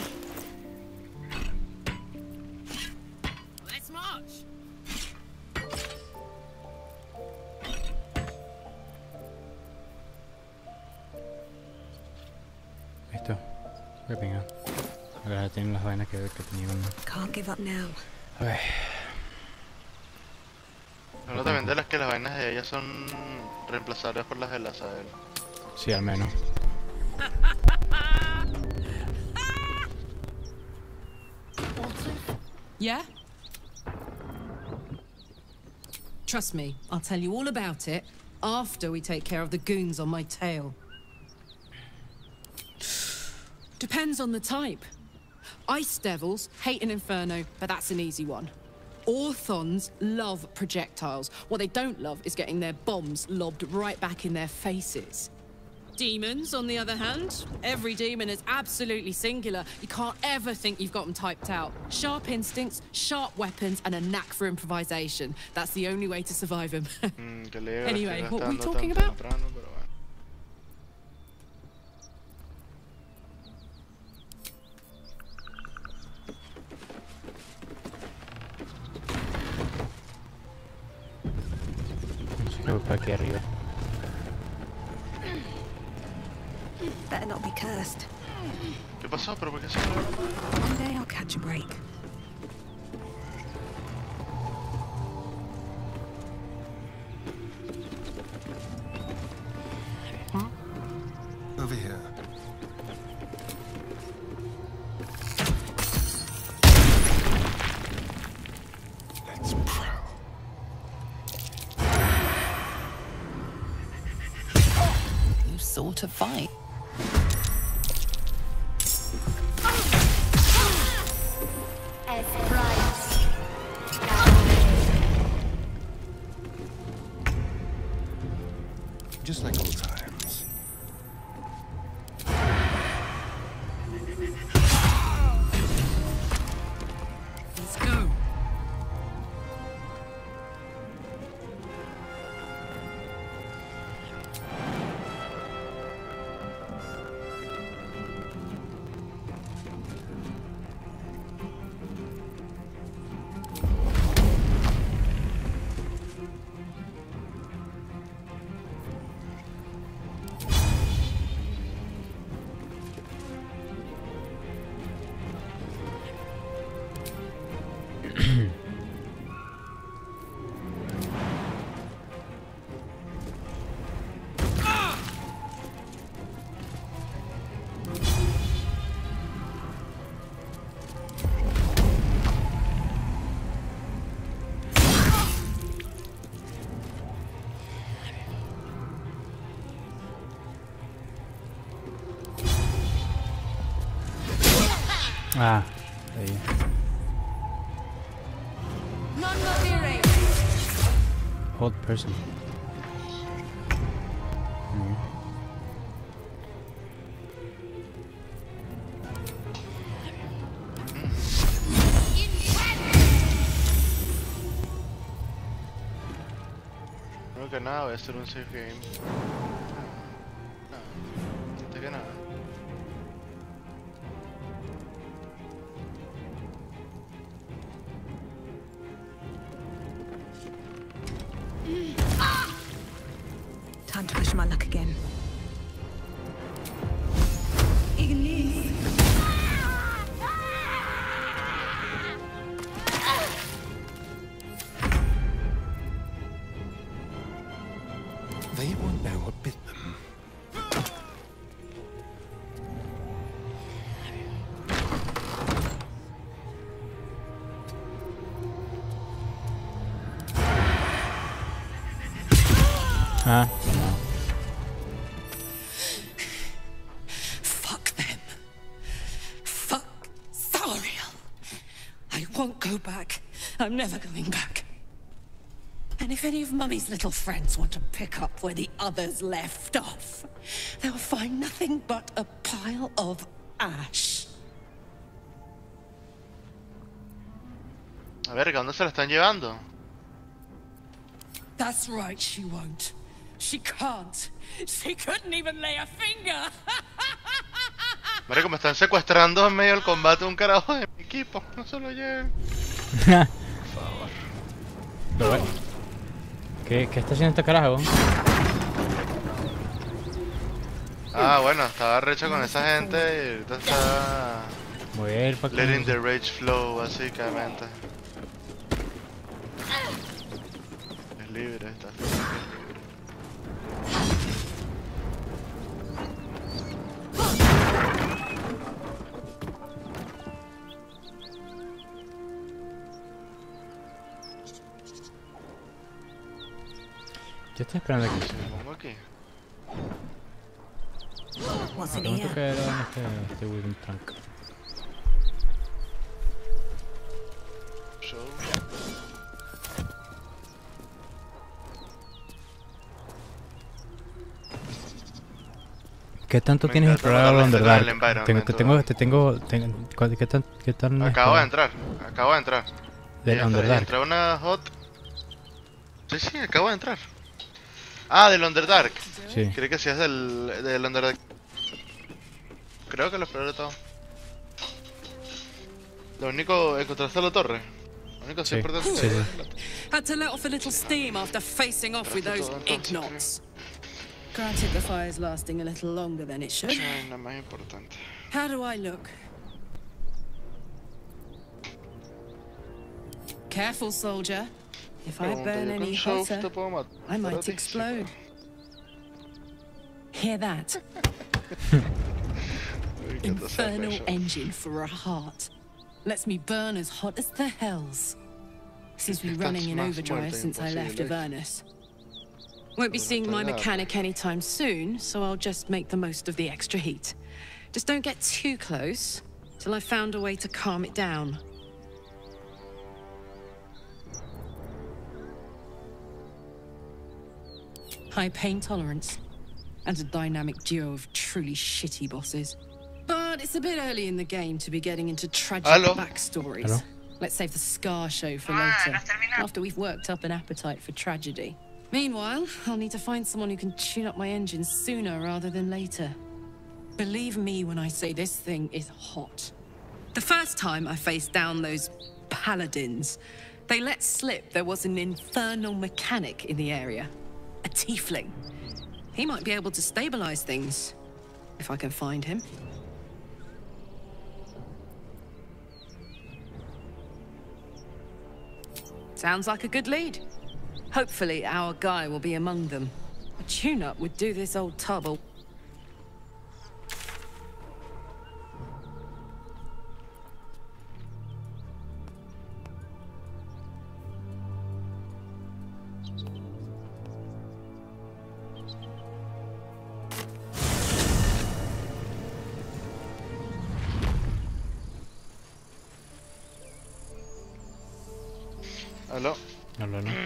Let's march. Listo. Qué pinga. Ahora tienen las vainas que, que tenía uno. Can't give up now. A ver. Hablo también de las que las vainas de ella son reemplazables por las de la Sael. Sí, al menos. Yeah? Trust me, I'll tell you all about it after we take care of the goons on my tail. Depends on the type. Ice Devils hate an inferno, but that's an easy one. Orthons love projectiles. What they don't love is getting their bombs lobbed right back in their faces. Demons, on the other hand, every demon is absolutely singular. You can't ever think you've got them typed out. Sharp instincts, sharp weapons, and a knack for improvisation. That's the only way to survive them. Mm, que le Anyway, estoy what were we gastando talking tan about? temprano, pero bueno. Así que voy para aquí arriba. Better not be cursed. ¿Qué pasó? ¿Pero por qué se One day I'll catch a break. Over here. Let's prowl. You sort of fight. As bright. Just like old times. Let's go. Ah, ahí. Hold person. Mm. No que nada, voy a hacer un safe game. Nada, antes que nada. Time to push my luck again. They won't know what bit them. Ah. Fuck them. Fuck Zariel. I won't go back. I'm never going back. And if any of Mummy's little friends want to pick up where the others left off, they'll find nothing but a pile of ash. A ver, ¿dónde se la están llevando? That's right, she won't. She can't. She couldn't even lay a finger. Marico, me están secuestrando en medio del combate un carajo de mi equipo. No se lo lleven. Por favor. Pero bueno. ¿Qué, ¿Qué está haciendo este carajo? Ah, bueno, estaba recho con esa gente y ahorita está Voy a ir para acá. letting the rage flow, básicamente. Es libre, está libre. Yo estoy esperando aquí. Si me pongo aquí. What's Ah, in pregunto here? qué era en este, este Wooden Tank. Show. ¿Qué tanto Me tienes encanta explorado matar la Underdark? escena del environment, Tengo, te todo. tengo, te tengo, tengo- ¿cuál- ¿qué tan, qué tan Acabo de explorado? entrar, acabo de entrar. Del Y entré- Underdark. Entré a una hot. Sí, sí, acabo de entrar. Ah, del Underdark. Sí. Creí que sí es del, del Underdark. Creo que lo exploré todo. Lo único, encontraste la torre. Lo único Sí, importante sí, es sí. la torre. Had to let off a little steam after facing off with those ignots. Granted, the fire's lasting a little longer than it should. Ay, nada más importante. How do I look? Careful, soldier. If I Pregunta, burn ¿yo con any Shouf hotter, te puedo matar I a might ti? explode. Hear that? Uy, qué te hace Infernal pecho. engine for a heart. Lets me burn as hot as the hells. Seems to be Estás running in más overdrive muerta since I left imposible. Avernus. Won't be Bueno, seeing my pues nada. mechanic anytime soon, so I'll just make the most of the extra heat. Just don't get too close till I've found a way to calm it down. High pain tolerance, and a dynamic duo of truly shitty bosses. But it's a bit early in the game to be getting into tragic Hello? backstories. Hello? Let's save the scar show for later, after we've worked up an appetite for tragedy. Meanwhile, I'll need to find someone who can tune up my engine sooner rather than later. Believe me when I say this thing is hot. The first time I faced down those paladins, they let slip there was an infernal mechanic in the area. A tiefling. He might be able to stabilize things, if I can find him. Sounds like a good lead. Hopefully our guy will be among them. A tune-up would do this old tub a... Aló. No, no, no.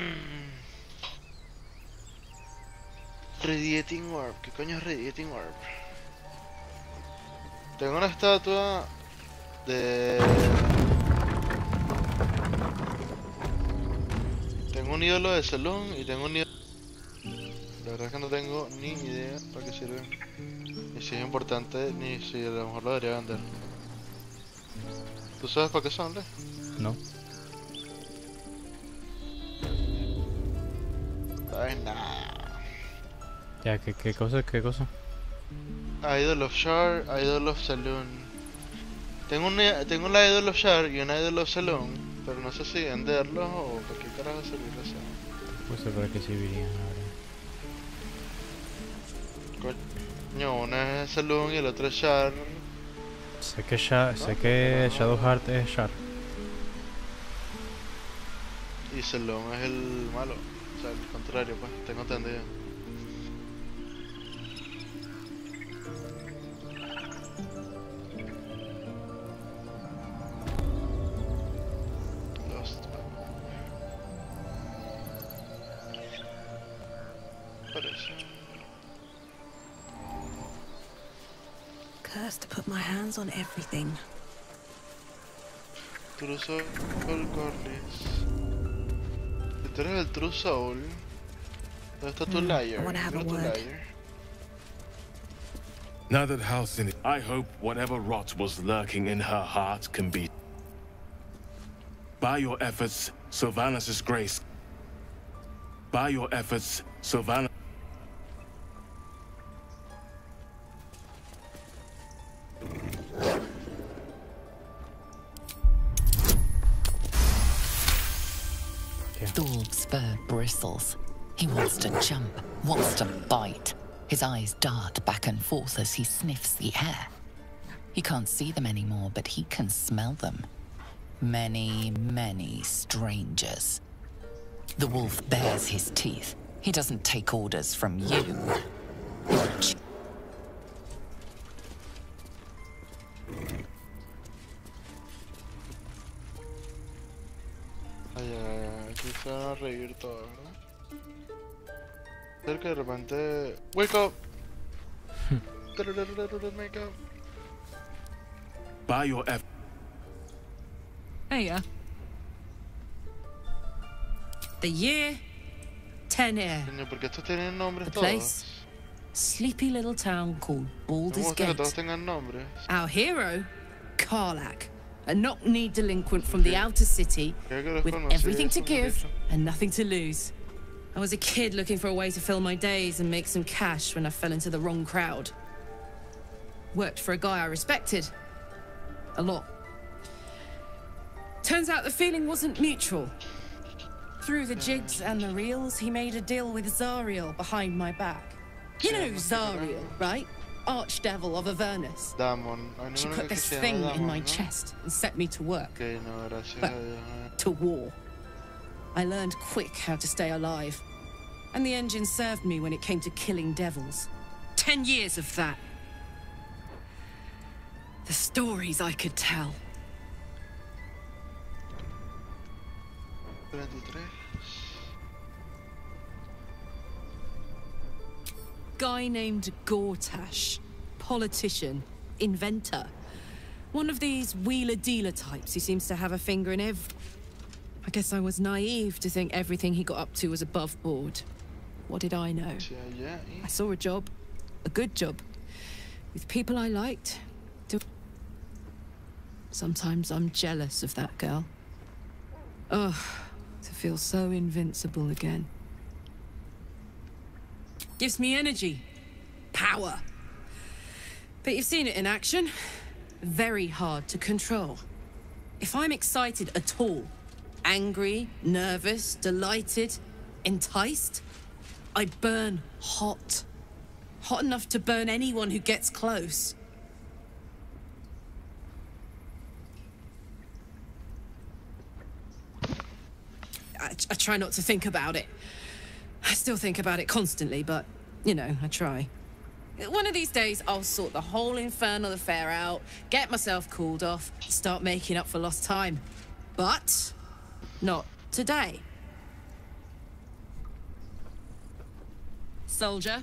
Radiating Orb. ¿Qué coño es Radiating Orb? Tengo una estatua de... Tengo un ídolo de Salón y tengo un ídolo... La verdad es que no tengo ni idea para qué sirven. Ni si es importante, ni si a lo mejor lo debería vender. ¿Tú sabes para qué son, Le? No. Ay, nah. Ya, ¿qué, qué cosa? ¿Qué cosa? Idol of Shard, Idol of Saloon. Tengo una, tengo una Idol of Shard y una Idol of Saloon, pero no sé si venderlos o para qué carajo servir eso. Pues sé para qué servirían ahora. Coño, una es Saloon y el otro es Shard. Sé que, Sha sé que Shadowheart es Shard. Y Saloon es el malo. O sea, el contrario, pues, tengo entendido. Lost. Parece. Cursed to put my hands on everything. True Soul Corliss. Si tú eres el True Soul, ¿dónde está tu Mm, Liar? I wanna have a Mira tu word. Liar. Now that Halcyon, I hope whatever rot was lurking in her heart can be. By your efforts, Sylvanas' grace. By your efforts, Sylvanas. Thor's fur bristles. He wants to jump, wants to bite. His eyes dart back and forth as he sniffs the air. He can't see them anymore, but he can smell them. Many, many strangers. The wolf bares his teeth. He doesn't take orders from you. Ay, ay, ay, aquí se van a reír todos, ¿verdad? Cerca de repente... ¡Wake up! Wake up. By your efforts. Hiya. The year, Tenir. Coño, porque estos tienen nombres The todos. place, sleepy little town called Me Baldur's gusta que Gate. todos tengan nombres. Our hero, Karlach, a knock-kneed delinquent from the outer city Creo que los with conocí, everything to esos give muchachos. and nothing to lose. I was a kid looking for a way to fill my days and make some cash when I fell into the wrong crowd. Worked for a guy I respected. A lot. Turns out the feeling wasn't mutual. Through the jigs and the reels, he made a deal with Zariel behind my back. You know Zariel, right? Archdevil of Avernus. Damon. Hay She ninguno put que this se llame thing in Damon, my ¿no? chest and set me to work. Ok, no, gracias But- a Dios. eh. To war. I learned quick how to stay alive. And the engine served me when it came to killing devils. Ten years of that. The stories I could tell. veintitrés. Guy named Gortash. Politician. Inventor. One of these wheeler-dealer types who seems to have a finger in every... I guess I was naive to think everything he got up to was above board. What did I know? Hacia allá y... I saw a job. A good job. With people I liked. Do- Sometimes I'm jealous of that girl. Ugh. To feel so invincible again. Gives me energy. Power. But you've seen it in action. Very hard to control. If I'm excited at all, angry, nervous, delighted, enticed, I burn hot. Hot enough to burn anyone who gets close. I, I try not to think about it. I still think about it constantly, but, you know, I try. One of these days, I'll sort the whole infernal affair out, get myself cooled off, start making up for lost time. But not today. Soldier.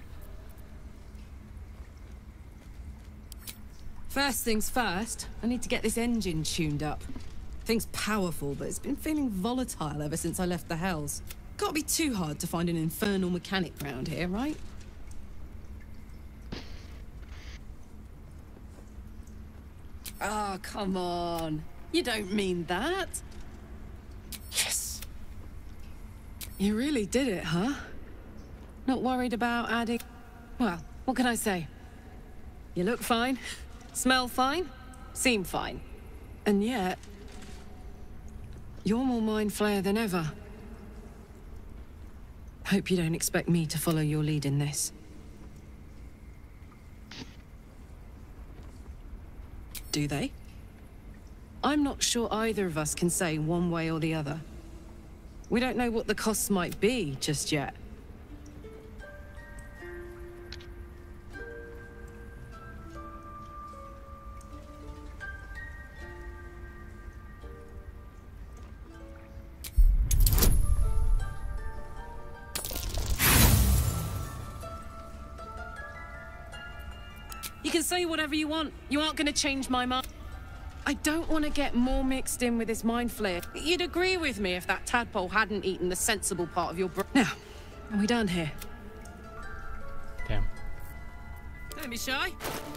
First things first, I need to get this engine tuned up. Thing's powerful, but it's been feeling volatile ever since I left the Hells. Can't be too hard to find an infernal mechanic round here, right? Oh, come on. You don't mean that. Yes. You really did it, huh? Not worried about adding... Well, what can I say? You look fine, smell fine, seem fine. And yet... you're more mind flayer than ever. Hope you don't expect me to follow your lead in this. Do they? I'm not sure either of us can say one way or the other. We don't know what the costs might be just yet. You can say whatever you want. You aren't going to change my mind. I don't want to get more mixed in with this mind flare. You'd agree with me if that tadpole hadn't eaten the sensible part of your brain. Now, are we done here? Damn. Don't be shy.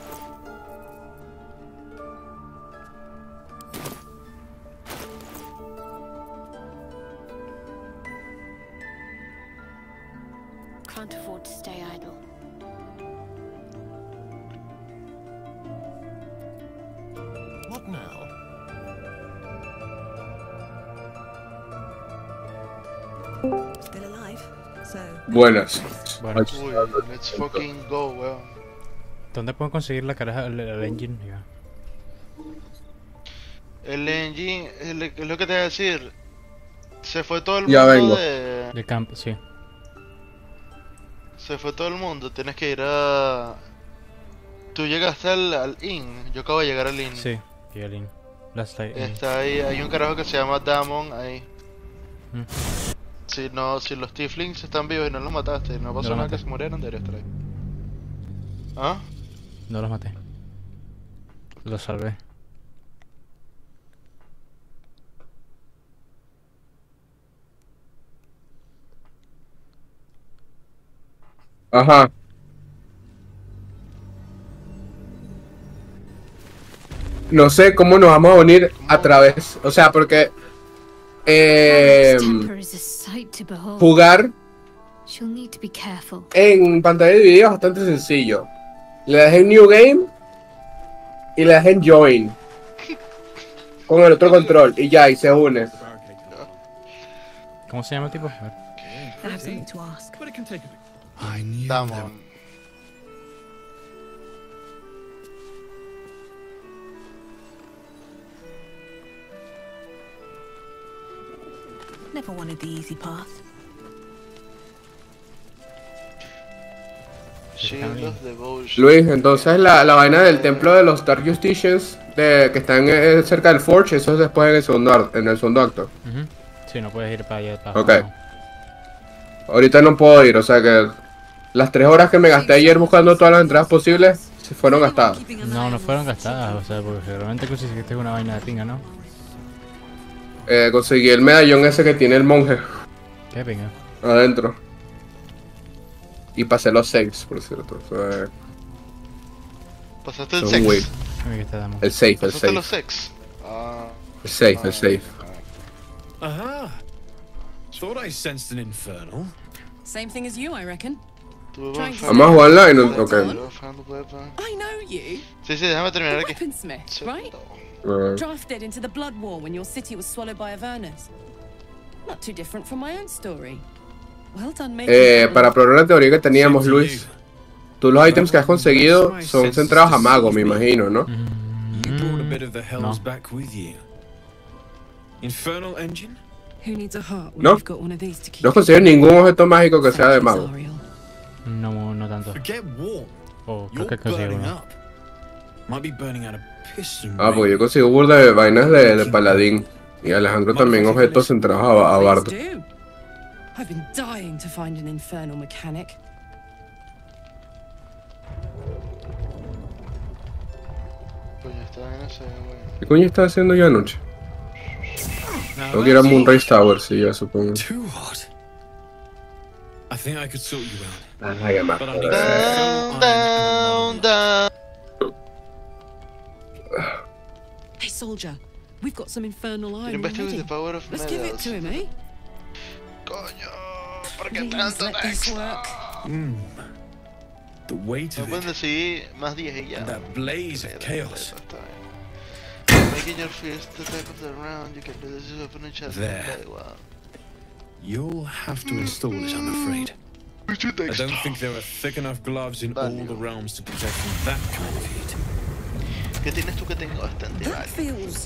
Can't afford to stay idle. What now? Still alive, so... Buenas. Bueno, Uy, let's fucking go, weón. ¿dónde puedo conseguir la caraja del el engine? Ya. El engine, es lo- es lo que te voy a decir. Se fue todo el Ya mundo vengo. de... De camp, sí. Se fue todo el mundo, tienes que ir a... Tú llegaste al, al inn, yo acabo de llegar al inn. Sí, y el in. Last light. in. Está ahí, hay un carajo que se llama Damon ahí. Mm. Si no, si los tieflings están vivos y no los mataste, no pasó No los nada maté. que se murieran, debería estar ahí. ¿Ah? No los maté. Los salvé. Ajá. No sé cómo nos vamos a unir a través, o sea, porque eh, Alex' temper is a sight to behold. jugar She'll need to be careful. en pantalla dividida es bastante sencillo. Le das en New Game y le das en Join con el otro control y ya, y se une. ¿Cómo se llama el tipo? A ver. I have something to ask. But it can take a bit. I knew them. Damon. Never wanted the easy path. Shield of Devotion. Luis, entonces la, la vaina del templo de los Dark Justicians de, que están eh, cerca del Forge, eso es después en el segundo, ar- en el segundo acto. Ujú. Sí, no puedes ir para allá. Para Ok. abajo. Ahorita no puedo ir, o sea que las tres horas que me gasté ayer buscando todas las entradas posibles se fueron gastadas. No, no fueron gastadas, o sea, porque realmente conseguiste una vaina de pinga, ¿no? Eh, conseguí el medallón ese que tiene el monje Qué pinga. adentro. Y pasé los saves, por cierto. O sea, Pasaste el son sex. wey. Mira que está damos. El safe, el Pasaste safe. los sex. Ah. El safe, el safe. Aha! Thought I sensed an infernal. Same thing as you, I reckon. Tuve Trying to Vamos a jugar online, ok. I know you. Sí, sí, déjame terminar The aquí. weaponsmith, right? Uh, Drafted into the Blood War when your city was swallowed by Avernus. Not too different from my own story. Well done, making eh, that para one. probar la teoría que teníamos, Luis, tú los ítems que has conseguido son centrados a mago, me imagino, ¿no? You brought a bit of the hells no. back with you. Infernal engine? Who needs a heart when No. you've got one of these to keep? No has conseguido ningún objeto mágico que sea de mago. Zariel. No, no tanto. Forget warm. Oh, creo You're que conseguí burning uno. up. Might be burning out a piston. Ah, ring. pues yo consigo burda de vainas de, de paladín. Y Alejandro también objetos centrados a, a Bart. Please do. I've been dying to find an infernal mechanic. Coño, esta vaina se ve buena. ¿Qué coño estaba haciendo yo anoche? Tengo que ir a Moonrise Tower, sí, ya supongo. Too hot. I think I could sort you out. Ah, qué más, But I need joder. Down, down, down. Hey, soldier, we've got some infernal Quiero iron investigar the already. power of Let's give it metals. to him, eh? Coño, ¿por qué Please tanto let this texto? work. Mm. The weight No of pueden it. decir más diez y ya. And that blaze of chaos. Making your fist the type of the round, you can do this with open chest. There. Okay, well. You'll have to install it, I'm afraid. I don't think there are thick enough gloves in all the realms to protect from that kind of heat. ¿Qué tienes tú que tengo bastante? That Vale. feels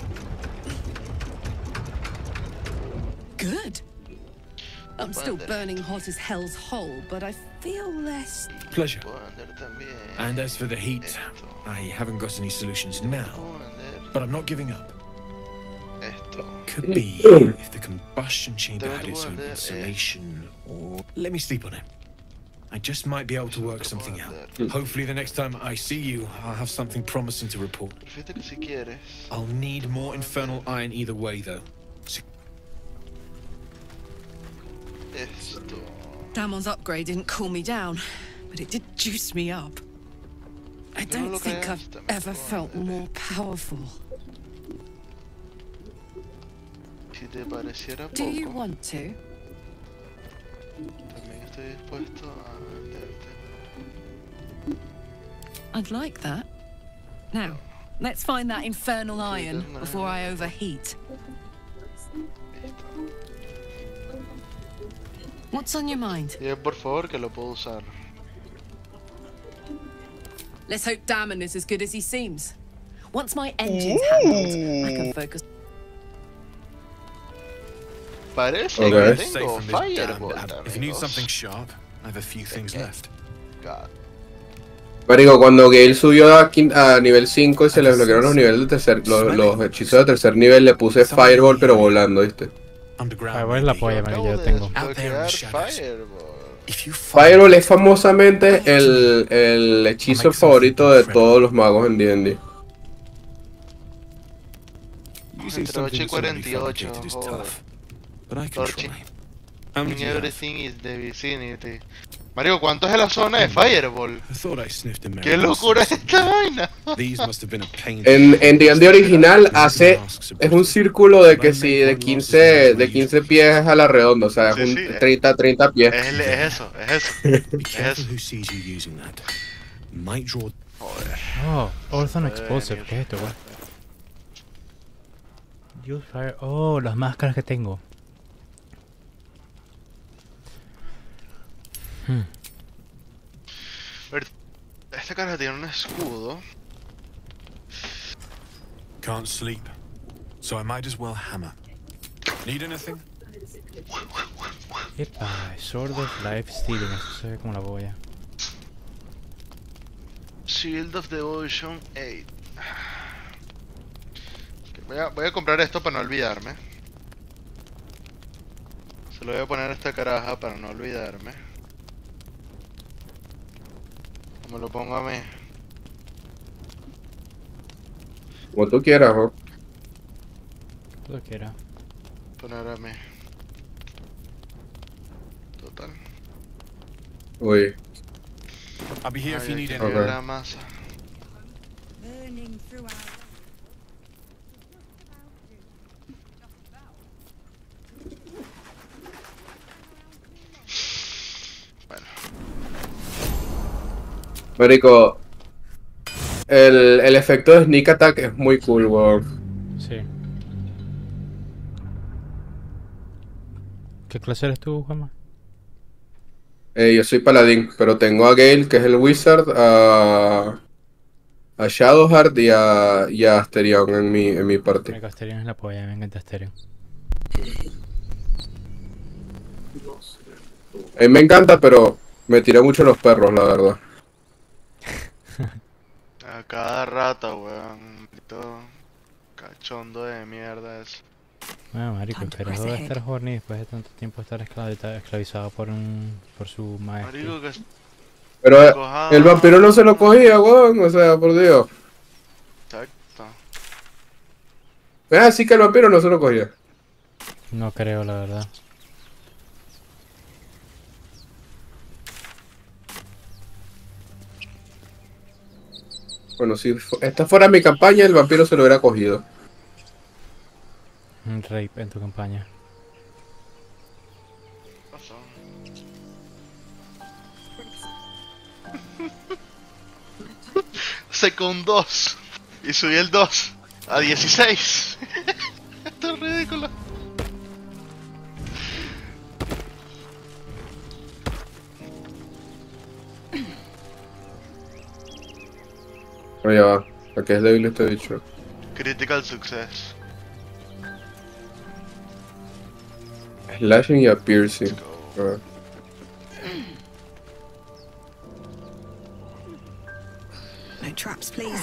good. I'm still burning hot as hell's hole, but I feel less. Pleasure. Puedo vender también. And as for the heat, I haven't got any solutions now, Puedo vender but I'm not giving up. esto. Could be if the combustion chamber Tengo had que its own vender insulation, or let me sleep on it. I just might be able to work something out. Hopefully the next time I see you, I'll have something promising to report. Fíjate que si quieres. I'll need more infernal iron either way, though. Esto. Damon's upgrade didn't cool me down, but it did juice me up. I Yo no don't lo think creo, I've también ever puedo felt vender more powerful. Si te pareciera Do you poco, want to? también estoy dispuesto a venderte. I'd like that. Now, let's find that infernal iron before I overheat. What's on your mind? Dile por favor que lo puedo usar. Let's hope Damon is as good as he seems. Once my engine's handled, I can focus. Parece Okay. que Safe tengo from this damned Firebolt, ab- If you need amigos. something sharp, I have a few things left. God. Marico, cuando Gale subió a, quin- a nivel cinco y se le bloquearon los niveles de tercer, los, los hechizos de tercer nivel, le puse Fireball pero volando, ¿viste? Underground. Fireball es la maybe. polla, man, que yo tengo. Out there in the Bloquear shadows. Fireball. If you find Fireball es famosamente el, el hechizo favorito de todos los magos en D and D. using Entre ocho y something that's already cuarenta y ocho, fabricated is joder. tough, but I can Torchi. try. How many do you have? Everything is the vicinity. Mario, ¿cuánto es la zona de Fireball? I thought I sniffed a ¡Qué locura es esta vaina! These must have been a pain. En, en D and D original hace es un círculo de que si de quince de quince pies a la redonda, o sea, es Sí, un sí, eh. treinta treinta pies. Es, es eso, es eso. Be Es careful eso. who sees you using that. Might draw. Joder. Oh, Orthon Joder, Explosive, Dios. ¿qué es esto, güey? Use fire. Oh, las máscaras que tengo. Hmm. A ver, esta cara tiene un escudo. Can't sleep, so I might as well hammer. Need anything? Epa, Sword of Life Stealing, eso se ve como la boya. Shield of Devotion ocho. Ok, Voy a, voy a comprar esto para no olvidarme. Se lo voy a poner a esta caraja para no olvidarme. Me lo pongo a mí. Como tú quieras, ¿no? Lo que era. Poner a mí. Total. Uy. I'll be here if you Ay, need aquí anything. veo Ok. la masa. Burning throughout. Bueno, Marico, el, el efecto de Sneak Attack es muy cool, weón. Sí. ¿Qué clase eres tú, Juanma? Eh, yo soy paladín, pero tengo a Gale, que es el Wizard, a, a Shadowheart y a, y a Asterion en mi, en mi parte. Me Asterion es la polla, me encanta Asterion. A mí me encanta, pero me tira mucho los perros, la verdad. a cada rato, weón. Maldito cachondo de mierda eso. No, marico, pero eso de estar horny después de tanto tiempo estar esclavi- esclavizado por un por su maestro. Marico, que Pero eh, coja- el vampiro no se lo cogía, weón. O sea, por Dios. Exacto. Es así que el vampiro no se lo cogía. No creo, la verdad. Bueno, si fu- esta fuera mi campaña, el vampiro se lo hubiera cogido. Un rape en tu campaña. Pasó. Se con dos. Y subí el dos a dieciséis. Esto es ridículo. Pero ya va. ¿A qué es débil este bicho? Critical success. Slashing y a piercing. A ver. No traps, please.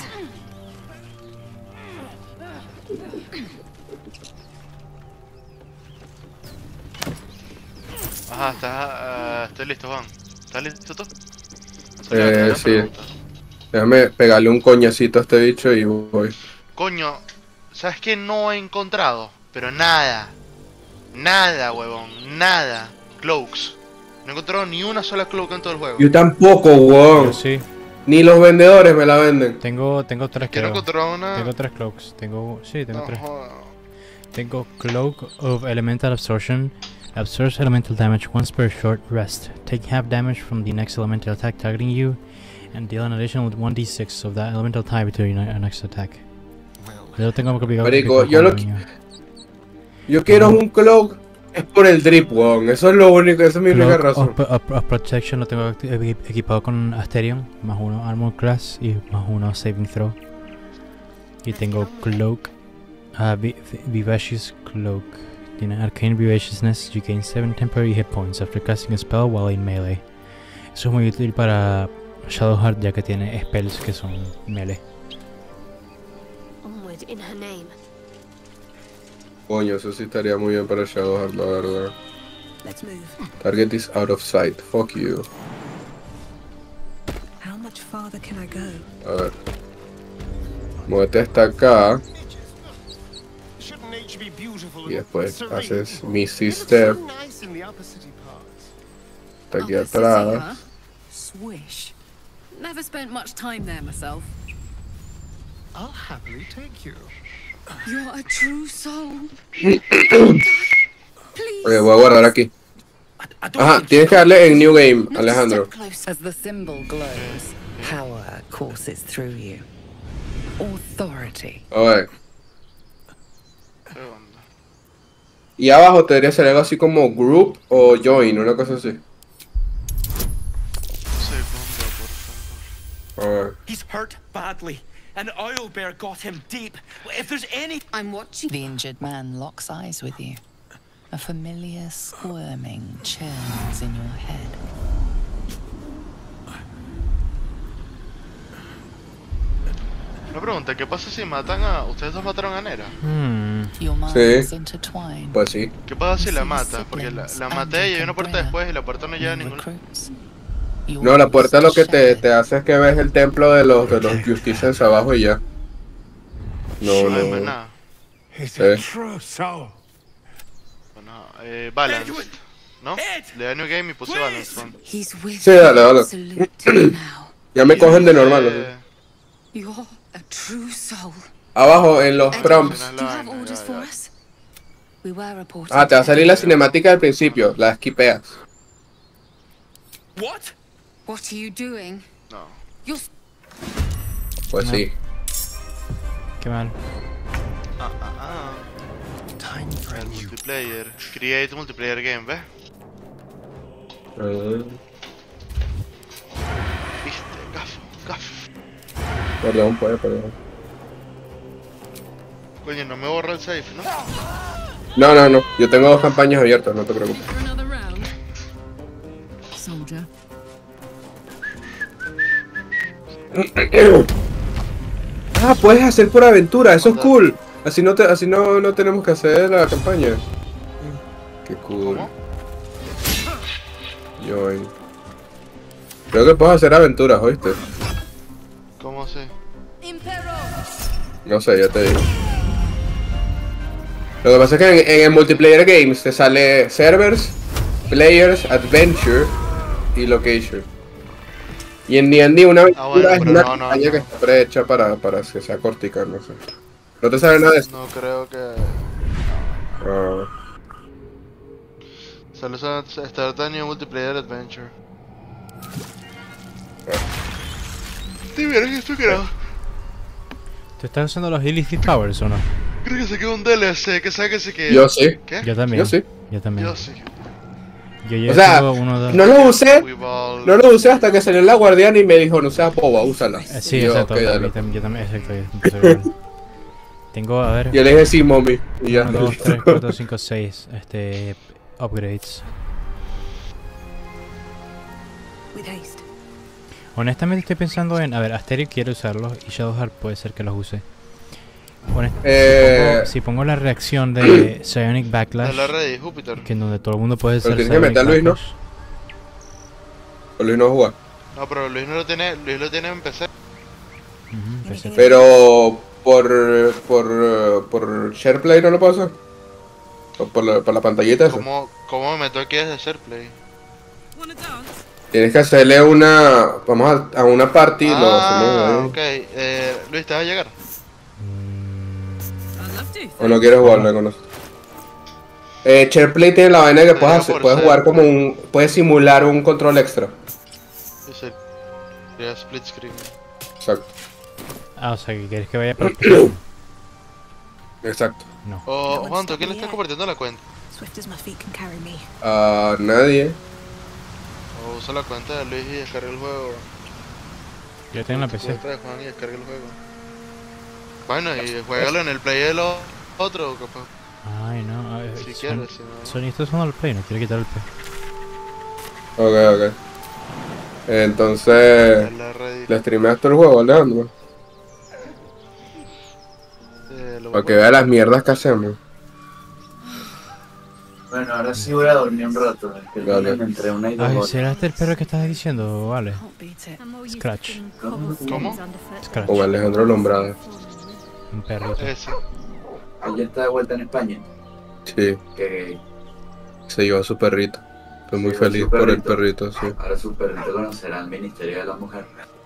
Ajá, está, uh, estoy listo, Juan. ¿Estás listo tú? Eh, sí. Déjame pegarle un coñacito a este bicho y voy. Coño, ¿sabes qué no he encontrado? Pero nada. Nada, huevón. Nada. Cloaks. No he encontrado ni una sola cloak en todo el juego. Yo tampoco, weón. Yo sí. Ni los vendedores me la venden. Tengo, tengo tres Quiero creo. encontrar una... Tengo tres cloaks. Tengo, sí, tengo No, tres. joder. Tengo Cloak of Elemental Absorption. Absorbs elemental damage once per short rest. Take half damage from the next elemental attack targeting you, and deal an additional one d six of that elemental type to your ne- next attack. Yo tengo que obligar Marico, yo lo que Yo quiero un cloak. Es por el drip, weón. Eso es lo único, esa es mi única Cloak razón. of, of- of Protection lo tengo equi- equi- equipado con Asterion, más uno Armor Class y más uno Saving Throw. Y tengo Cloak, uh, Vi- Vi- Vivacious Cloak. Tiene Arcane Vivaciousness, you gain seven temporary hit points after casting a spell while in melee. Eso es muy útil para Shadowheart ya que tiene spells que son melee. Onward in her name. Coño, eso sí estaría muy bien para Shadowheart, la verdad. Let's move. Target is out of sight. Fuck you. How much farther can I go? A ver. Muévete hasta acá. Shouldn't nature be beautiful Y and después serene? haces Misty It looks Step. so nice in the upper city parts. Hasta aquí Upper City, atrás. huh? Swish. Never spent much time there myself. I'll happily take you. You're a true soul. Oye, voy a guardar aquí. Ajá, tienes que darle en New Game, Alejandro. As the symbol glows, power courses through you. Authority. A ver. ¿Qué onda? Y abajo te debería salir algo así como Group o Join, una cosa así. Segundo, por favor. A ver. He's hurt badly. An owlbear got him deep. If there's any... I'm watching. The injured man locks eyes with you. A familiar squirming churns in your head. Una pregunta, ¿qué pasa si matan a... ¿Ustedes dos mataron a Nera? Hmm. Your minds Sí. intertwine. Pues sí. ¿Qué pasa si la matas? Porque la, la maté y hay una puerta después y la puerta no lleva a ningún... No, la puerta lo que te, te hace es que ves el templo de los, de los Justicians abajo y ya. No, No hay más no. nada. Sí. Bueno, eh, Balance. ¿No? Le da New Game y puse Balance. Juan. He's with Sí, dale, dale. absolute now. Ya me cogen de normal. ¿no? Eh, You're a true soul. Abajo en los prompts. Do you have orders for us? We were reporting. Ah, te va a salir la cinemática del principio. La esquipeas. What? What are you doing? No. You're Pues No. sí. Qué mal. Ah, ah, ah. El multiplayer. Create multiplayer game, ¿ves? Ah, Viste, gafo, gafo. Perdón, pues, perdón. Coño, no me borra el safe, ¿no? No, no, no. Yo tengo dos campañas abiertas, no te preocupes. for another round. Soldier. Ah, puedes hacer por aventura, eso es cool. Así no, te, así no, no tenemos que hacer la campaña. Qué cool. Join. Creo que puedes hacer aventuras, ¿oíste? ¿Cómo así? No sé, ya te digo. Lo que pasa es que en, en el multiplayer games te sale servers, players, adventure y location. Y en D and D una aventura Ah, bueno, es pero una no, no, campaña no. que está prehecha para, para que sea cortica, no sé. No te sale nada de eso. No creo que... Ah. Solo son Start a New Multiplayer Adventure. ¿Te vieron esto que era? ¿Tú estás usando los Illicit Powers o no? Creo que se quedó un D L C, que sabe que se quedó. Yo sí. ¿Qué? Yo también. Yo sí. Yo también. Yo sí. Yo ya O sea, tengo uno de... no lo usé, Weeball. no lo usé hasta que salió la guardiana y me dijo, no seas boba, úsala. Eh, Sí, Y yo, exacto. "Ok, a dale". mí también, yo también, exacto. yo empecé igual. Tengo, a ver... Yo le dije sí, mommy. Y ya. uno, dos, tres, cuatro, cinco, seis, este... upgrades. With haste. Honestamente estoy pensando en... A ver, Asterio quiero usarlos y Shadowheart puede ser que los use. Honest- Eh, si, pongo, si pongo la reacción de Psionic Backlash, Dale ready, Júpiter. que en donde todo el mundo puede Pero ser tienes que meter a Luis, ¿no? Backlash. O Luis no juega. No, pero Luis no lo tiene, Luis lo tiene en P C. Ujú, perfecto. Pero por por por SharePlay no lo puedo hacer. O por la, por la pantallita esa. ¿Cómo, ¿Cómo me meto aquí desde SharePlay? Tienes que hacerle una, vamos a, a una party, lo Ah, hacemos ok. Eh, Luis, ¿te vas a llegar? ahí. O no quieres jugarlo con nosotros. Eh, SharePlay tiene la vaina que puedes, hacer, por puedes ser. jugar como un, puedes simular un control extra. Sí, sí. Sería split screen. Exacto. Ah, o sea, que quieres que vaya por... Exacto. No. O, Juan, ¿tú quién le está compartiendo la cuenta? Swift as my feet can carry me. A nadie. O usa la cuenta de Luis y descarga el juego. Yo tengo la Tu P C. cuenta de Juan y descarga el juego. Bueno, y juégalo en el play de los otros, capaz. Ay, no. a ver, Si Son- quieres, si no. Sony está usando el Play, no quiero quitar el Play. Ok, ok. Entonces, Dale ready. ¿le streameaste el juego, Alejandro? Eh, lo voy Para a que vea las mierdas que hacemos. Bueno, ahora sí voy a dormir un rato. Es que Dale. me entré una y dos Ay, horas. ¿será este el perro que estás diciendo? Vale. Scratch. ¿Cómo? Scratch. O Alejandro Lombrada. Un perrito. Ese. Ella está de vuelta en España. Sí, Que se llevó a su perrito. Estoy muy Se llevó a feliz su por el perrito. perrito, sí. ahora su perrito conocerá el Ministerio de la Mujer.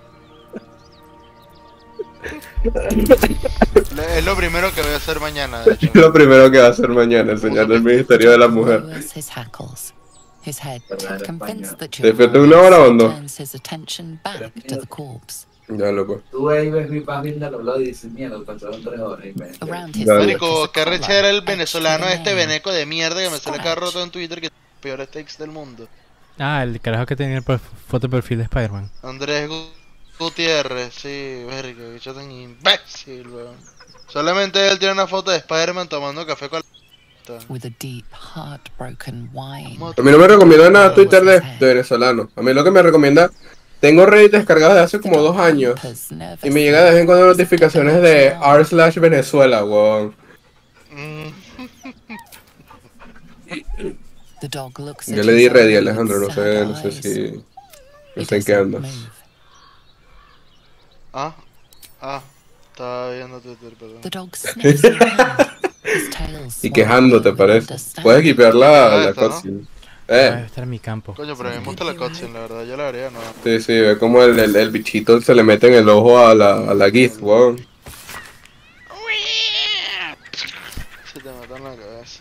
Le- Es lo primero que voy a hacer mañana, de hecho. Lo primero que va a hacer mañana, enseñarle el Ministerio de la Mujer. Lowers his hackles, his head Hablar convinced español. that ¿Te your falta una hora o no? turns his attention back to the corpse. Ya, loco. Tú ahí ves mi paz viendo los lados y dices, mierda, pasaron tres horas y me... Around his Dale. neck Marico, is a qué collar recha era el etched with venezolano a este name. veneco de mierda que me sale cada rato en Twitter que es el peor takes del mundo. Ah, el carajo que tenía el perf- foto de perfil de Spider-Man. Andrés Gu- Gutiérrez, sí, verga, bicho tan imbécil, weón. Solamente él tiene una foto de Spider-Man tomando café con la... With a deep, heartbroken whine. A mí no me recomienda nada Twitter de, de venezolano. A mí lo que me recomienda... Tengo Reddit descargado desde hace como dos años. Y me llega de vez en cuando notificaciones de r slash Venezuela, weón. The dog looks Yo at le di his Reddit a own Alejandro, no with sé, sad no sé eyes. si... No He sé en qué doesn't andas. move. Ah, ah, estaba viendo Twitter, perdón. The dog sniffs around. His tail Y swollen quejándate, with parece. understanding. Puedes equipear la, Ah, la esto, ¿no? cutscene. Ah, debe Eh, estar en mi campo. Coño, pero a mí me gusta la cutscene, la verdad, yo la haría, no. sí, sí, ve como el, el, el bichito se le mete en el ojo a la, a la Giz, weón. Se te mata en la cabeza.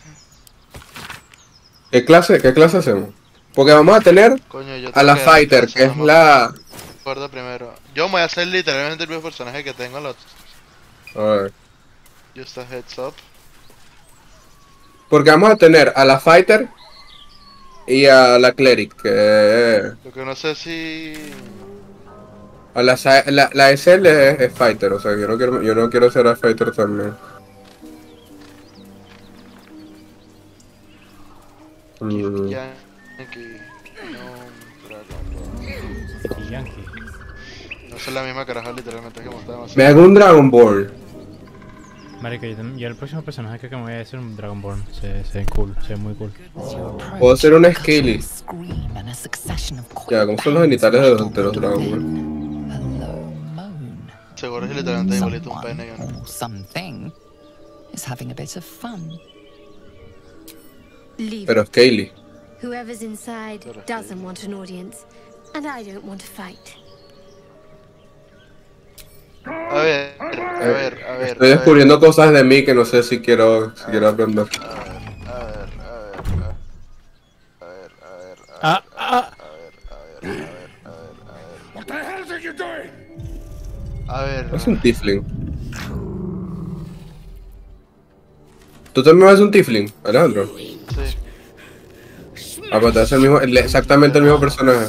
¿Qué clase, qué clase hacemos? Porque vamos a tener Coño, yo a tengo la que Fighter, que descansar, es no me la... acuerdo primero. Yo me voy a hacer literalmente el mismo personaje que tengo en los... A ver. Just a heads up. Porque vamos a tener a la Fighter y a la Cleric, que... Lo que no sé si... A la, sa- la, la S L es, es Fighter, o sea, yo no quiero, yo no quiero ser a Fighter también. Mm, Yankee... No, bla, bla, bla. Y Yankee. No sé la misma caraja literalmente que me está demasiado. Me hago un Dragonborn. Marico, yo, tam- yo el próximo personaje que, que me voy a hacer un Dragonborn. Se, se ve cool, se ve muy cool. Puedo ser un Scaly. Ya, ¿cómo son los genitales de los, de los Dragonborn? Seguro es literalmente igualito un pene. Or something is having a bit of fun. Leave. Pero Scaly. Whoever's inside doesn't want an audience, and I don't want to fight. A ver, a ver, a ver. Estoy descubriendo cosas de mí que no sé si quiero, si quiero aprender. A ver, a ver, a ver, a ver, a ver, Ah, ah. a ver, a ver, a ver, a ver, a ver. What the hell are you doing? A ver. Es un Tiefling. ¿Tú también vas a un Tiefling, Alejandro? Sí. Ah, pues te hace el mismo, el- exactamente el mismo personaje.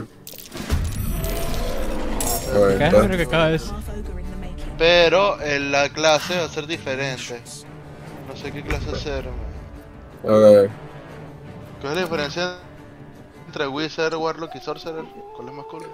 Bueno, ¿Qué es entonces- lo que acaba de decir? Pero en la clase va a ser diferente. No sé qué clase hacer. Ok. ¿Cuál es la diferencia entre Wizard, Warlock y Sorcerer? ¿Cuál es más cool?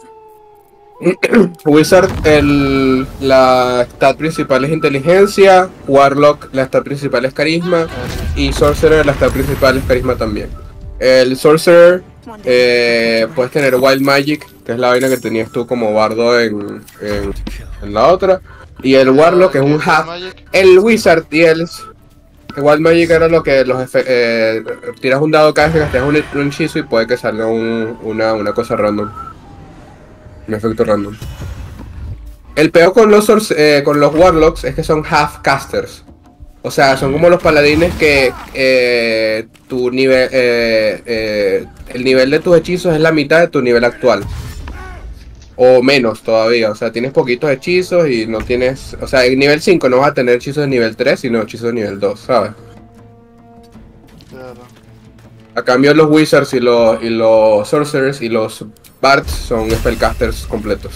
Wizard, el, la stat principal es inteligencia, Warlock, la stat principal es carisma, y Sorcerer, la stat principal es carisma también. El Sorcerer, eh, puedes tener Wild Magic, que es la vaina que tenías tú como bardo en, en, en la otra, y el Warlock es un half. El Wizard y el, el Wild Magic era lo que los efe- eh, tiras un dado cada vez que gastas un, un hechizo y puede que salga un, una, una cosa random. Un efecto random. El peor con los sorc- eh, con los Warlocks es que son half casters. O sea, son como los paladines que eh, tu nivel, eh, eh, el nivel de tus hechizos es la mitad de tu nivel actual. O menos todavía. O sea, tienes poquitos hechizos y no tienes... O sea, en nivel cinco no vas a tener hechizos de nivel tres, sino hechizos de nivel dos, ¿sabes? Claro. A cambio los Wizards y los, y los Sorcerers y los Bards son spellcasters completos.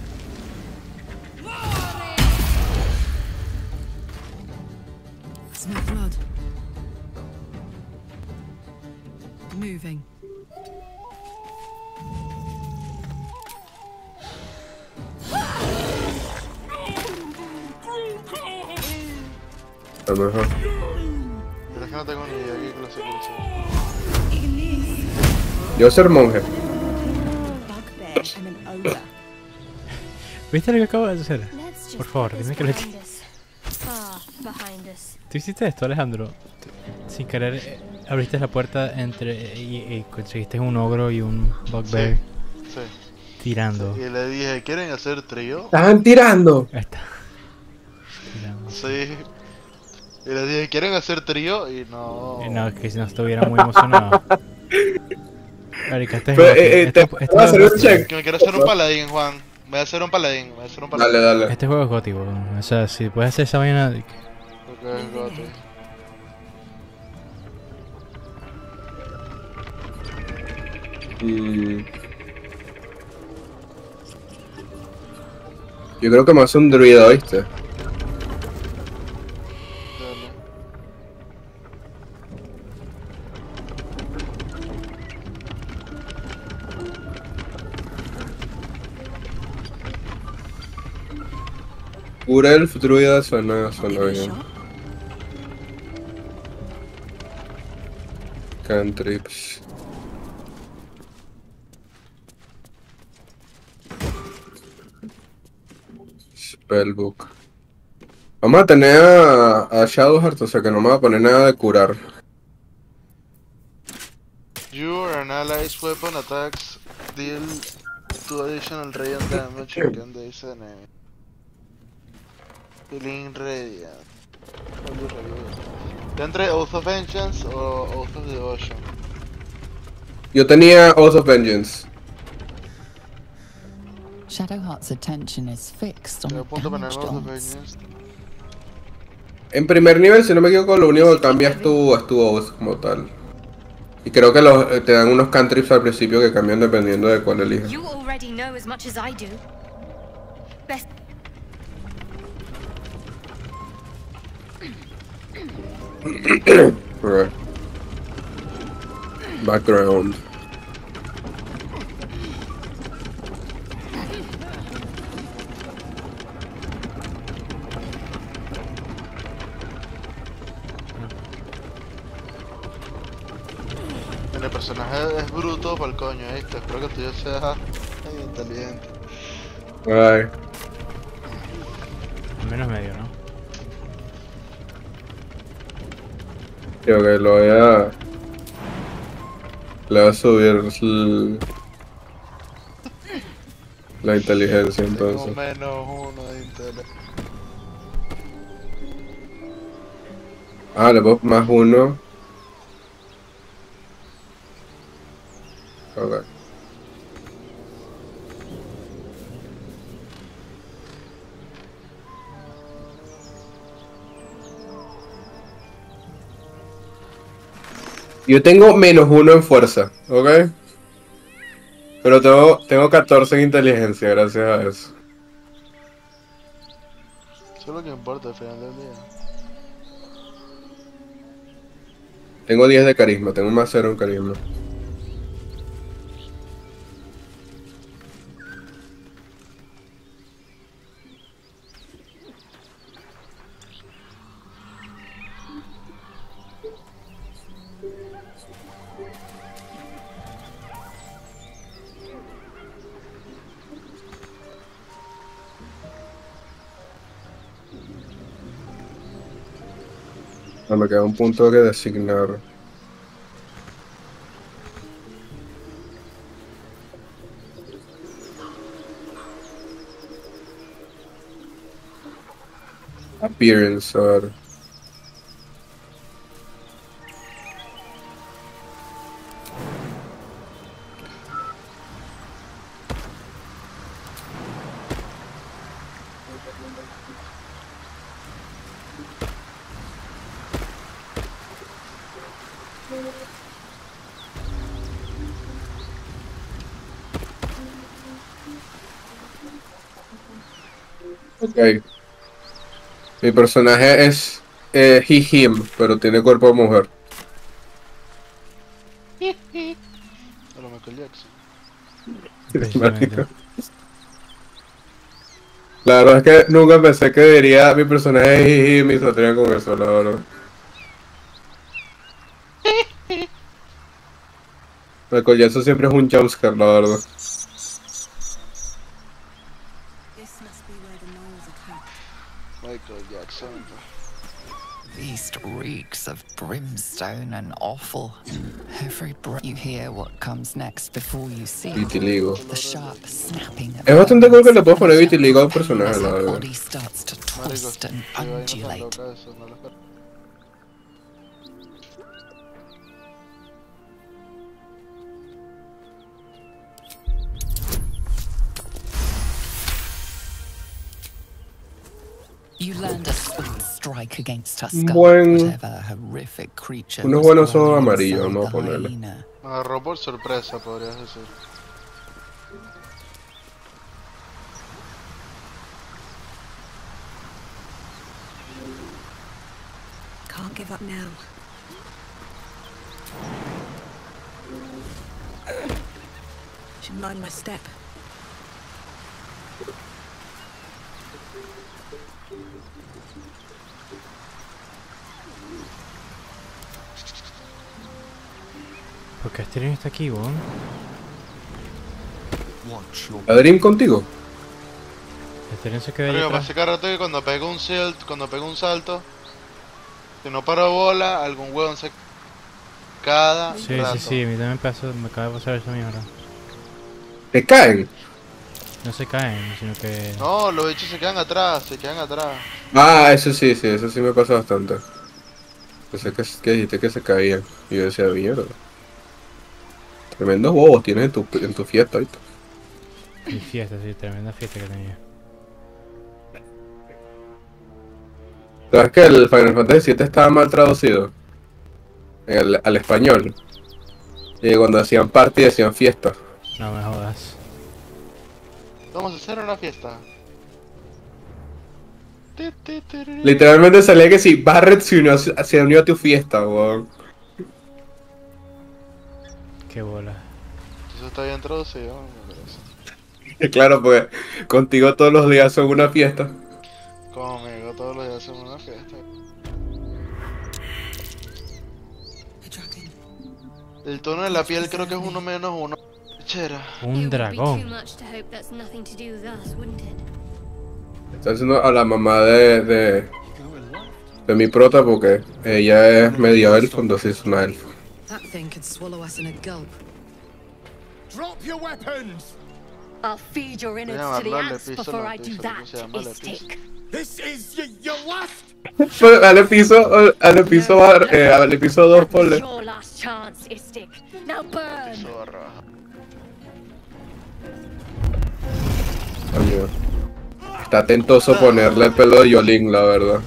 Smell blood. Moving. A lo mejor. Pero es que no tengo ni idea qué clase curso. Yo ser monje. ¿Viste lo que acabo de hacer? Por favor, dime que lo Far behind us. ¿Tú hiciste esto, Alejandro? Tú- Sin querer eh, abriste la puerta entre y, y conseguiste un ogro y un bugbear Sí. tirando. Y le dije, ¿quieren hacer trío? ¡Estaban tirando! Ahí está. Tirando. Sí. Y le dije, ¿quieren hacer trío? Y no. Eh, No, que si no estuviera muy emocionado. Marica, este es Pero, Gotti, eh, eh, este- te- este voy a juego hacer es un Gotti. check. Que me quiero hacer un paladín, Juan. Voy a hacer un paladín, voy a hacer un paladín. Dale, dale. Este juego es Gotti, weón. O sea, si puedes hacer esa vaina. Ok, gote. Mm. Yo creo que me hace un druida, ¿viste? Dale. Pura elf druida suena, suena bien. Cantrips. Spellbook. Vamos a tener a, a Shadowheart, o sea que no me va a poner nada de curar. You or an ally's weapon attacks deal two additional radiant damage against this enemy. Healing radiant. Holy radiant. Entre Oath of Vengeance o Oath of Devotion. Yo tenía Oath of Vengeance. Shadowheart's attention is fixed on Estoy a the punto de poner damaged Oath of odds. Vengeance. En primer nivel, si no me equivoco, lo único que cambia es tu, es tu Oath como tal. Y creo que los, eh, te dan unos cantrips al principio que cambian dependiendo de cuál elijas. You already know as much as I do. Best. Right. Background. Mi personaje es bruto para el coño, ¿viste? Espero que el tuyo sea ay, inteligente. Ay. Al menos medio, ¿no? Creo que lo voy a... Le voy a subir el... la inteligencia entonces. Tengo menos uno de inteligencia. Ah, le pongo más uno. Ok. Yo tengo menos uno en fuerza, ¿ok? Pero tengo, tengo catorce en inteligencia gracias a eso. Eso es lo que importa al final del día. Tengo diez de carisma, tengo más cero en carisma. Ah, me queda un punto que designar. Appearance, a ver. Ok. Mi personaje es eh, he, him, pero tiene cuerpo de mujer. A lo Michael Jackson. Precisamente. La verdad es que nunca pensé que diría mi personaje es he, him y saldría con eso, la verdad. Michael Jackson siempre es un jumpscare, la verdad. Michael Jackson. Feast reeks of brimstone and offal. Every breath you hear what comes next before you see Vitiligo. the sharp snapping of Es bastante cool que le puedo poner vitiligo al personaje, la verdad. body starts to twist and undulate. You land a swift strike against her skull, Buen- whatever horrific creature Unos was buenos ojos growing amarillos, inside vamos a the ponerle. hyena. Me agarró por sorpresa, podrías decir. Can't give up now. Should mind my step. ¿Por qué Asterion está aquí, weón? ¿La Dream contigo? Asterion se queda ahí Pero atrás. pasa cada rato que cuando pego un salt, cuando pego un salto, si no paro bola, algún huevón se cada Sí, rato. sí, sí, a mí también me, pasó, me acaba de pasar eso mismo ahora. ¿Te caen? No se caen, sino que... No, los bichos se quedan atrás, se quedan atrás. Ah, eso sí, sí, eso sí me pasa bastante. Pensé que, que dijiste que se caían. Y yo decía, mierda. Tremendos bobos tienes en tu, en tu fiesta ahorita. Mi fiesta, sí, tremenda fiesta que tenía. ¿Sabes que el Final Fantasy siete estaba mal traducido? En el- al español. Y cuando hacían party decían fiesta. No me jodas. Vamos a hacer una fiesta. Literalmente salía que si Barret se unió, se unió a tu fiesta, weón. Qué bola. Eso está bien traducido, me parece. Claro, pues contigo todos los días son una fiesta. Conmigo todos los días hacemos una fiesta. El tono de la piel creo que es uno menos uno. Chera. Un dragón. Está haciendo a la mamá de, de, de mi prota porque ella es medio elfo, entonces es una elfa. That thing could swallow us in a gulp. Drop your weapons! I'll feed your innards to the ants before I do that, Istik. This is your, your last. Al piso, al piso, eh, al piso dos, ponle. Your last chance, Istik. Now burn. Coño. Está tentoso ponerle el pelo de Yolín, la verdad.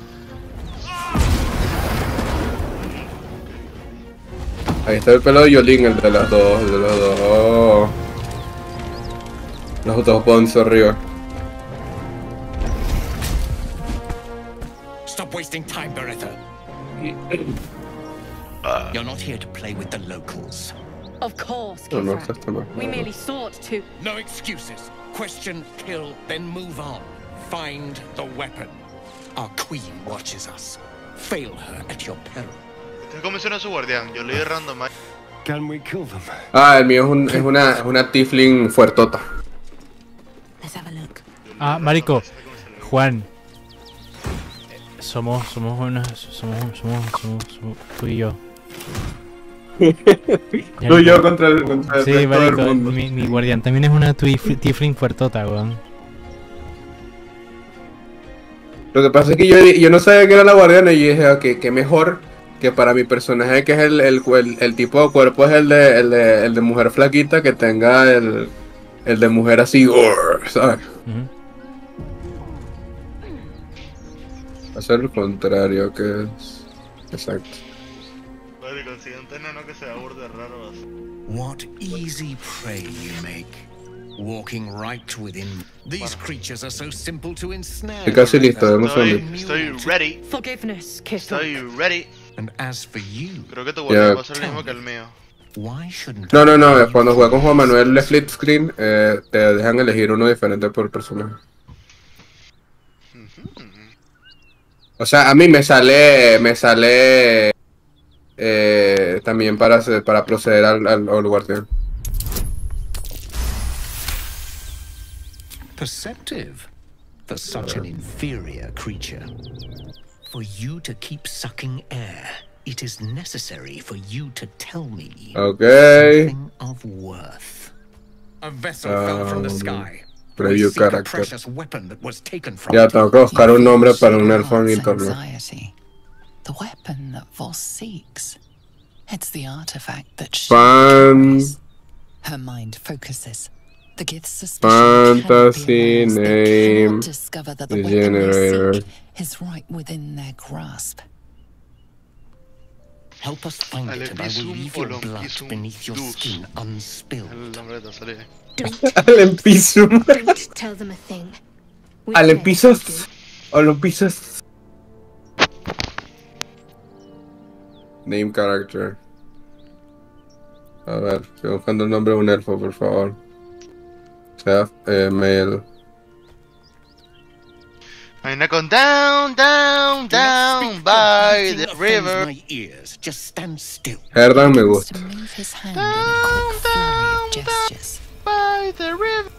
Ahí está el pelo de Yolín, el de las dos, el de los dos. Oh. Los dos bones arriba. Stop wasting time, Beretta. You're not here to play with the locals. Of course, No, no, Kithra. está mal. We merely sought to. No excuses. Question, kill, then move on. Find the weapon. Our queen watches us. Fail her at your peril. ¿Cómo menciona su guardián? Yo leí random. Can we kill them? Ah, el mío es, un, es una es una tiefling fuertota. Let's have a look. Ah, marico. Juan. Somos, somos unas, somos, somos, somos, somos tú y yo. Tú y yo contra el, contra el Sí, resto del marico, mundo. mi, mi guardián también es una tief- tiefling fuertota, weón. Lo que pasa es que yo, yo no sabía que era la guardiana y dije, ok, qué mejor que para mi personaje que es el, el, el, el tipo de cuerpo es el de, el de, el de mujer flaquita que tenga el, el de mujer así, "Urgh", ¿sabes? Uh-huh. Hacer lo contrario, que es... Exacto. Vale, consigue un teneno que sea burda raro. What easy prey you make. Walking right within. These creatures are so simple to ensnare. Estoy casi listo, dame un Estoy, segundo. estoy ready. Forgiveness, Kithra. Estoy ready. And as for you, Creo que tu guardián Ya. va a ser el mismo que el mío. why shouldn't No, no, no, cuando juega con Juan Manuel de Flip Screen, eh, te dejan elegir uno diferente por personaje. O sea, a mí me sale, me sale eh, también para, hacer- para proceder al, al, al guardián. perceptive for such an inferior creature? For you to keep sucking air, it is necessary for you to tell me Okay. something of worth. A vessel fell from the Um, sky. preview We seek a character. precious weapon that was taken from Ya it. tengo que buscar un nombre para un elfo en God's internet. anxiety. The weapon that Voss seeks. It's the artifact that she Fan, carries. Her mind focuses. The Gith's suspicion cannot fantasy be aroused. They name cannot discover that the weapon they generator. seek is right within their grasp. Help us find it, and I will leave your blood beneath your skin unspilled. El nombre de salir. Alempisum. Don't tell them a thing. We Alempisos. Alempisos. Name character. A ver, estoy buscando el nombre de un elfo, por favor. O sea, eh, male. Vaina con down, down, down by the river. My ears. Just stand still. Herdan me gusta. To move his hand in a quick flurry of gestures. By the river.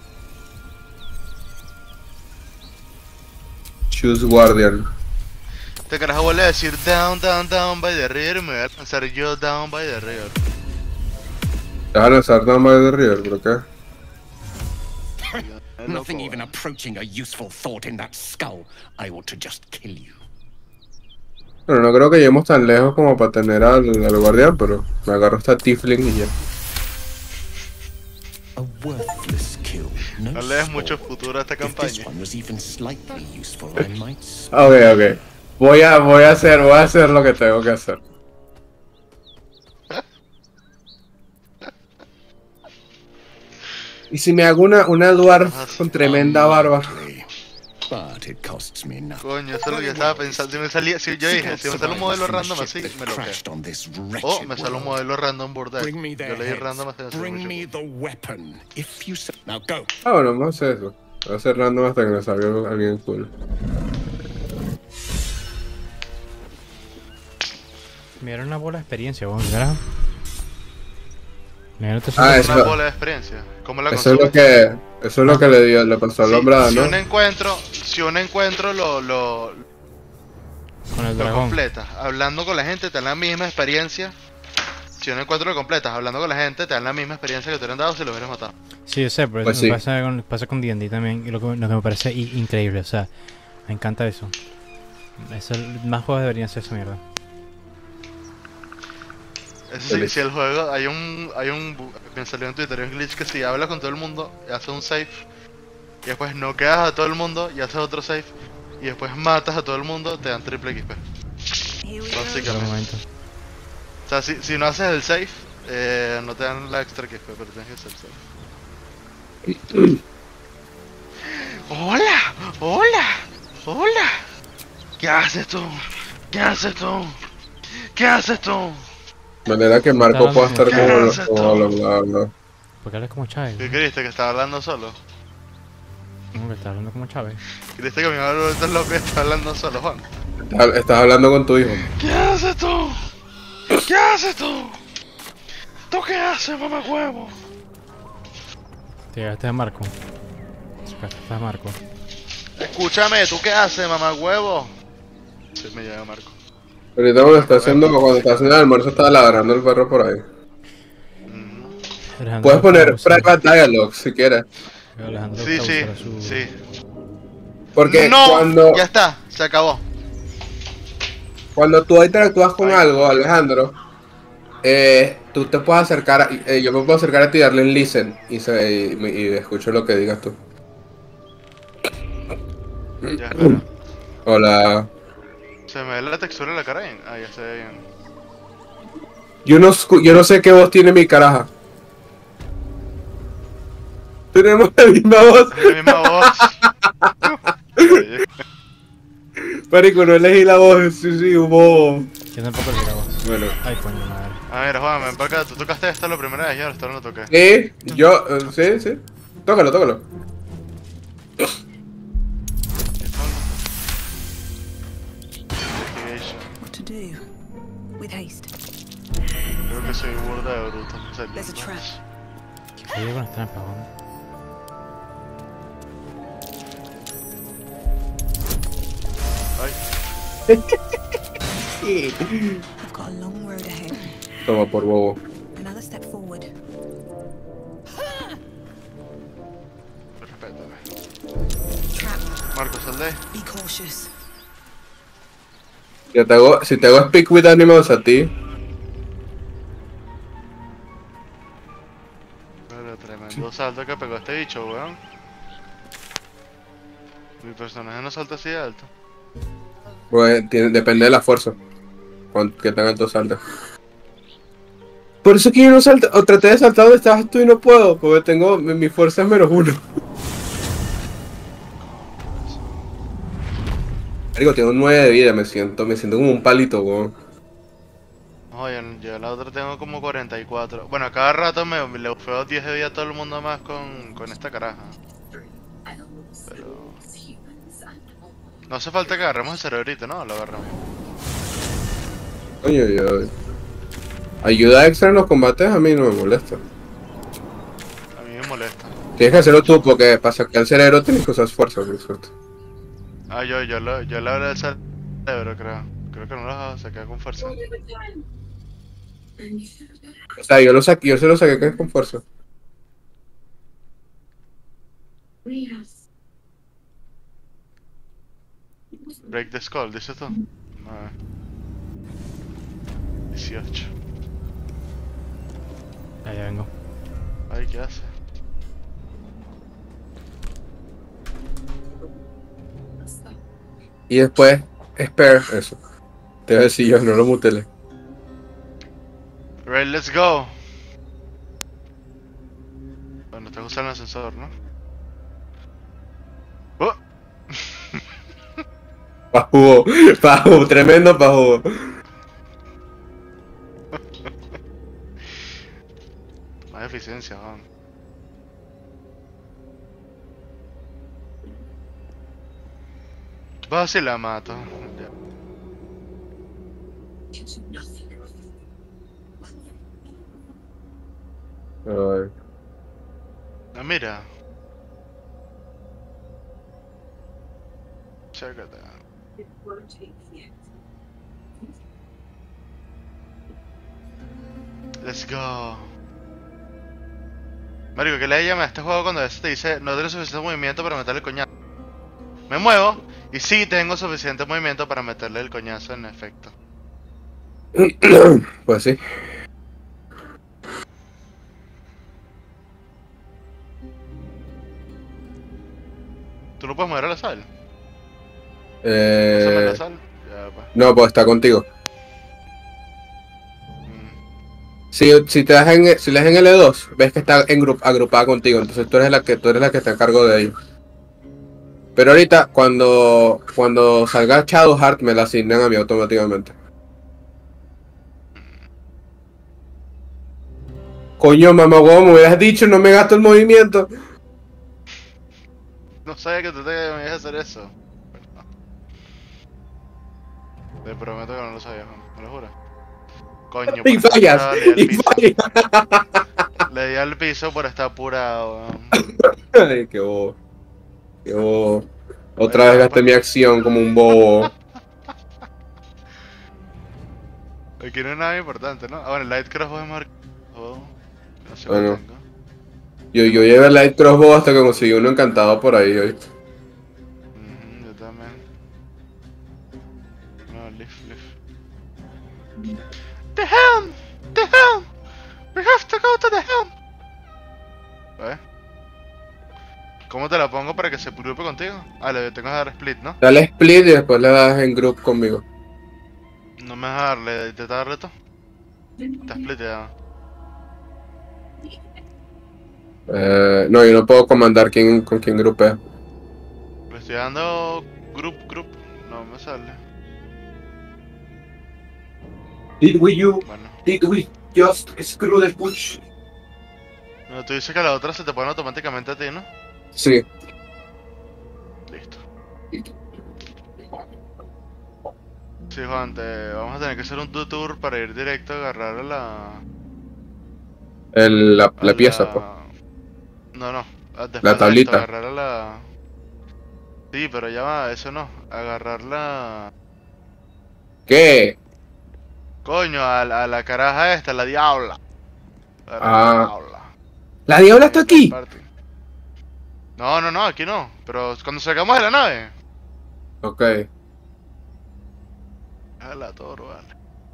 Choose Guardian. Este carajo vuelve a decir down, down, down by the river y me voy a lanzar yo down by the river. ¿Te vas a lanzar Down by the River, creo que? Nothing even approaching a useful thought in that skull. I ought to just kill you. Bueno, no creo que lleguemos tan lejos como para tener al, al guardián, pero me agarro esta Tiefling y ya. A worthless kill. No No le des score. mucho futuro a esta If this campaña. one was even slightly useful, I might. s- Ok, ok. Voy a, voy a hacer, voy a hacer lo que tengo que hacer. Y si me hago una, una dwarf con tremenda barba. But it costs me nothing. Coño, eso es lo que yo estaba pensando. Si me salía, si yo dije, si me sale un modelo random así, me lo crashed quedo. on this O wretched me sale un world. modelo random burda. Bring me Yo their leí heads. random hasta hace Bring mucho. me the weapon. If you s- now go. Ah, bueno, vamos a hacer eso. Voy a hacer random hasta que me salga alguien cool. Me dieron una bola de experiencia, weón, ¿verdad? Mira, no te Ah, Es sientes- una eso- bola de experiencia. ¿Cómo la Eso es lo consumes? que, eso es lo que le dio, le pasó al Si- hombre, si ¿no? un encuentro, si un encuentro lo, lo, con el lo dragón. completas, hablando con la gente te dan la misma experiencia. Si un encuentro lo completas, hablando con la gente te dan la misma experiencia que te hubieran dado si lo hubieras matado. Sí, yo sé, pero Pues eso me sí. pasa con, pasa con D and D también, y lo que, lo que me parece i- increíble, o sea, me encanta eso. Eso más juegos deberían ser esa mierda. Eso sí, Feliz. si el juego, hay un, hay un, bu- me salió en Twitter, hay un glitch que si hablas con todo el mundo, y haces un save, y después noqueas a todo el mundo, y haces otro save, y después matas a todo el mundo, te dan triple X P. Por un Básicamente. momento. O sea, si, si no haces el save, eh, no te dan la extra X P, pero tienes que hacer el save. ¡Hola! ¡Hola! ¡Hola! ¿Qué haces tú? ¿Qué haces tú? ¿Qué haces tú? De manera que Marco Está pueda estar hablando como, mucho. como lo- lo- lo- Porque hablas como Chávez. ¿Qué ¿no? creíste? ¿Que estaba hablando solo? ¿Cómo que estás hablando como Chávez? ¿Creíste que mi madre ahorita es loco y está hablando solo, Juan? Estás estás hablando con tu hijo. ¿Qué haces tú? ¿Qué haces tú? ¿Tú qué haces, mamá huevo? Te llegaste a Marco. Sacaste a Marco. Escúchame, ¿tú qué haces, mamá huevo? Sí, me llega Marco. Ahorita cuando está haciendo, cuando está haciendo el almuerzo está ladrando el perro por ahí. Alejandro Puedes está poner abusando. private dialogue si quieres. Alejandro Sí, está sí, abusando su- sí. Porque ¡No! cuando, Ya está, se acabó. cuando tú interactúas con Ay. algo, Alejandro, eh, tú te puedes acercar, a- eh, yo me puedo acercar a ti y darle en listen y, se, y, me- y escucho lo que digas tú. Ya espera. Hola. Se me ve la textura de la cara bien. Ah, ya se ve bien. Yo no, escu- yo no sé qué voz tiene mi caraja. Tenemos la misma voz. Es la misma voz. Oye, Marico, no elegí la voz, sí, sí, hubo... Yo tampoco le grabo. Bueno. Ay, coño, madre. Ah, mira, Juan, ven para acá. Tú tocaste esta la primera vez y ahora esta no lo toqué. Sí, yo, eh, sí, sí. Tócalo, tócalo. Investigation. What to do? With haste. Creo que soy burda de bruto. O sea, There's a trap. ¿Qué llevo con las trampas, weón? Ay, I've got a long road ahead. Toma por bobo. Another step forward. respétame. Trap. Marco, sal de ahí. Be cautious. Yo te hago, si te hago speak with animals a ti, Pero tremendo salto que pegó este bicho, weón. Mi personaje no salta así de alto. pues tiene- depende de la fuerza. Con que tan alto salta. Por eso es que yo no salto, o traté de saltar donde estabas tú y no puedo, porque tengo, mi, mi fuerza es menos uno. Digo, tengo nueve de vida, me siento, me siento como un palito, weón. Oye, yo la otra tengo como cuarenta y cuatro. Bueno, a cada rato me le bufeo diez de vida a todo el mundo más con, con esta caraja. Pero... No hace falta que agarremos el cerebrito, ¿no? Lo agarramos. Coño, yo... Ayuda extra en los combates a mí no me molesta. A mí me molesta. Tienes que hacerlo tú, porque para sacar el cerebro tienes que usar fuerza, por suerte. Ah, yo, yo, lo, yo le hablé el cerebro, creo. Creo que no lo saqué con fuerza. O sea, yo lo saqué, yo se lo saqué que es con fuerza. Break the skull, dices tú. nueve. dieciocho. Ya, ya vengo. Ay, ¿qué hace? Y después, spare, eso. Te voy a decir yo, no lo mutele. Right, let's go. Bueno, tengo que usar el ascensor, ¿no? Oh. Pa' jugo, pa' jugo, tremendo pa' jugo. Más eficiencia, man. Va si la mato. Ya. Ay. Ah, mira. Chécate. Let's go. Marico, que le llama a este juego cuando a veces te dice no tienes suficiente movimiento para meterle el coñazo. Me muevo y sí tengo suficiente movimiento para meterle el coñazo en efecto. Pues sí. ¿Tú no puedes mover a la sal? Eh... ¿Pásame la sal? Ya, pues. No, pues está contigo. Si, si te das en, si le das en L dos, ves que está en grup, agrupada contigo, entonces tú eres la que tú eres la que está a cargo de ello. Pero ahorita cuando cuando salga Shadowheart me la asignan a mí automáticamente. Coño, mamá, huevo, me hubieras dicho, no me gasto el movimiento. No sabía que tú te me ibas a hacer eso. Te prometo que no lo sabía, ¿me lo juro? Coño, Y por fallas, estar apurado, le di al y piso. fallas. Le di al piso por estar apurado. weón. Ay, qué bobo. Qué bobo. Otra vez gasté mi acción como un bobo. Aquí no es nada importante, ¿no? Ah, bueno, el Light Crossbow es marcado. No sé Bueno. qué tengo. Yo, yo llevé el Light Crossbow hasta que conseguí uno encantado por ahí hoy. Ujú, yo también. No, lift, lift. The helm! The helm! We have to go to the helm! ¿Ves? ¿Cómo te la pongo para que se grupe contigo? Ah, le tengo que dar split, ¿no? Dale split y después le das en group conmigo. No me vas a darle, intenta darle todo. Está spliteado. Eh, no, yo no puedo comandar quién, con quién grupea. Le estoy dando group, group. No me sale. Did we you? Bueno. Did we just screw the push? No, tú dices que la otra se te pone automáticamente a ti, ¿no? Sí. Listo. Sí, Juan, te vamos a tener que hacer un tour para ir directo a agarrar a la... El, la, a la pieza, pues. No, no. a- después La de esto, tablita. agarrar a la... Sí, pero ya va, eso no. Agarrar la... ¿Qué? Coño, a, la- a la caraja esta, la diabla. A la Ah. diabla. ¿La diabla está aquí? Parte. No, no, no, aquí no. Pero cuando salgamos de la nave. Ok. A la toro, vale.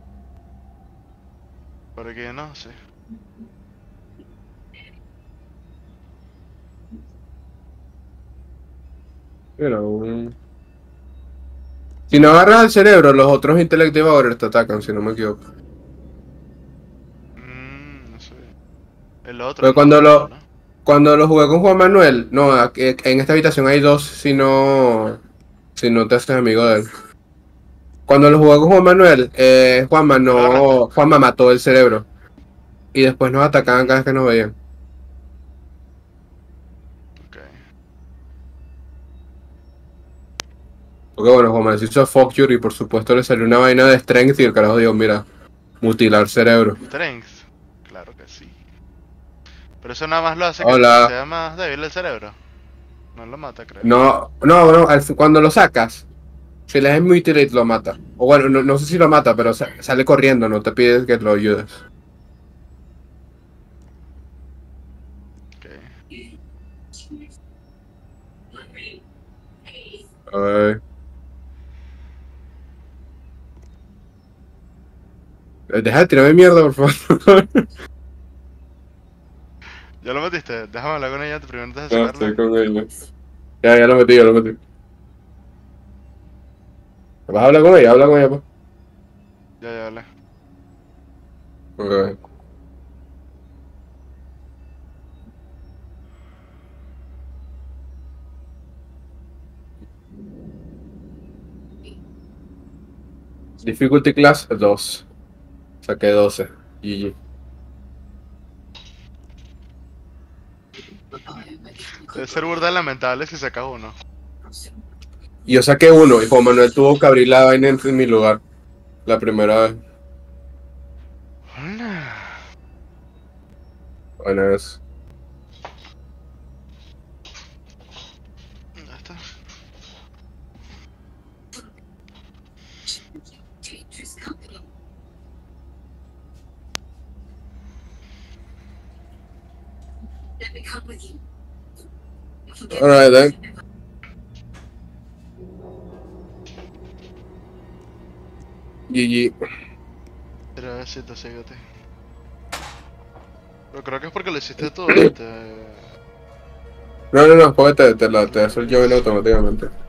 ¿Por qué no? Sí. Mira, un... Si no agarras el cerebro, los otros Intelectivadores te atacan, si no me equivoco. Mm, no sé. El otro. Pero el cuando otro, lo, ¿no? cuando lo jugué con Juan Manuel, no, aquí- en esta habitación hay dos si no, si no te haces amigo de él. Cuando lo jugué con Juan Manuel, eh, Juanma no, Juanma mató el cerebro. Y después nos atacaban cada vez que nos veían. Ok. Porque bueno, Juan Manuel se hizo Fuck You y por supuesto le salió una vaina de Strength y el carajo dijo, mira, mutilar cerebro. Strength. Claro que sí. Pero eso nada más lo hace Hola. que sea más débil el cerebro. No lo mata, creo. No, no, no, al fin- cuando lo sacas, si le das mutilate lo mata. O bueno, no, no sé si lo mata, pero sa- sale corriendo, no te pides que lo ayudes. A ver. Eh, Deja de tirarme mierda, por favor. ¿Ya lo metiste? Déjame hablar con ella primero antes de No, sacarlo. estoy con ella. Ya, ya lo metí, ya lo metí. ¿Vas a hablar con ella? Habla con ella, pues. Ya, ya, hablé. Ok. Difficulty class dos. Saqué doce. G G. Debe ser burda lamentable si sacas uno. Y yo saqué uno y Juan Manuel tuvo que abrir la vaina en, en mi lugar. La primera vez. Bueno, eso. Ya está. Alright then. G G. Pero éxito, síguete. Pero creo que es porque lo hiciste tú, este... No, no, no, porque te, te, la, te hace el join automáticamente.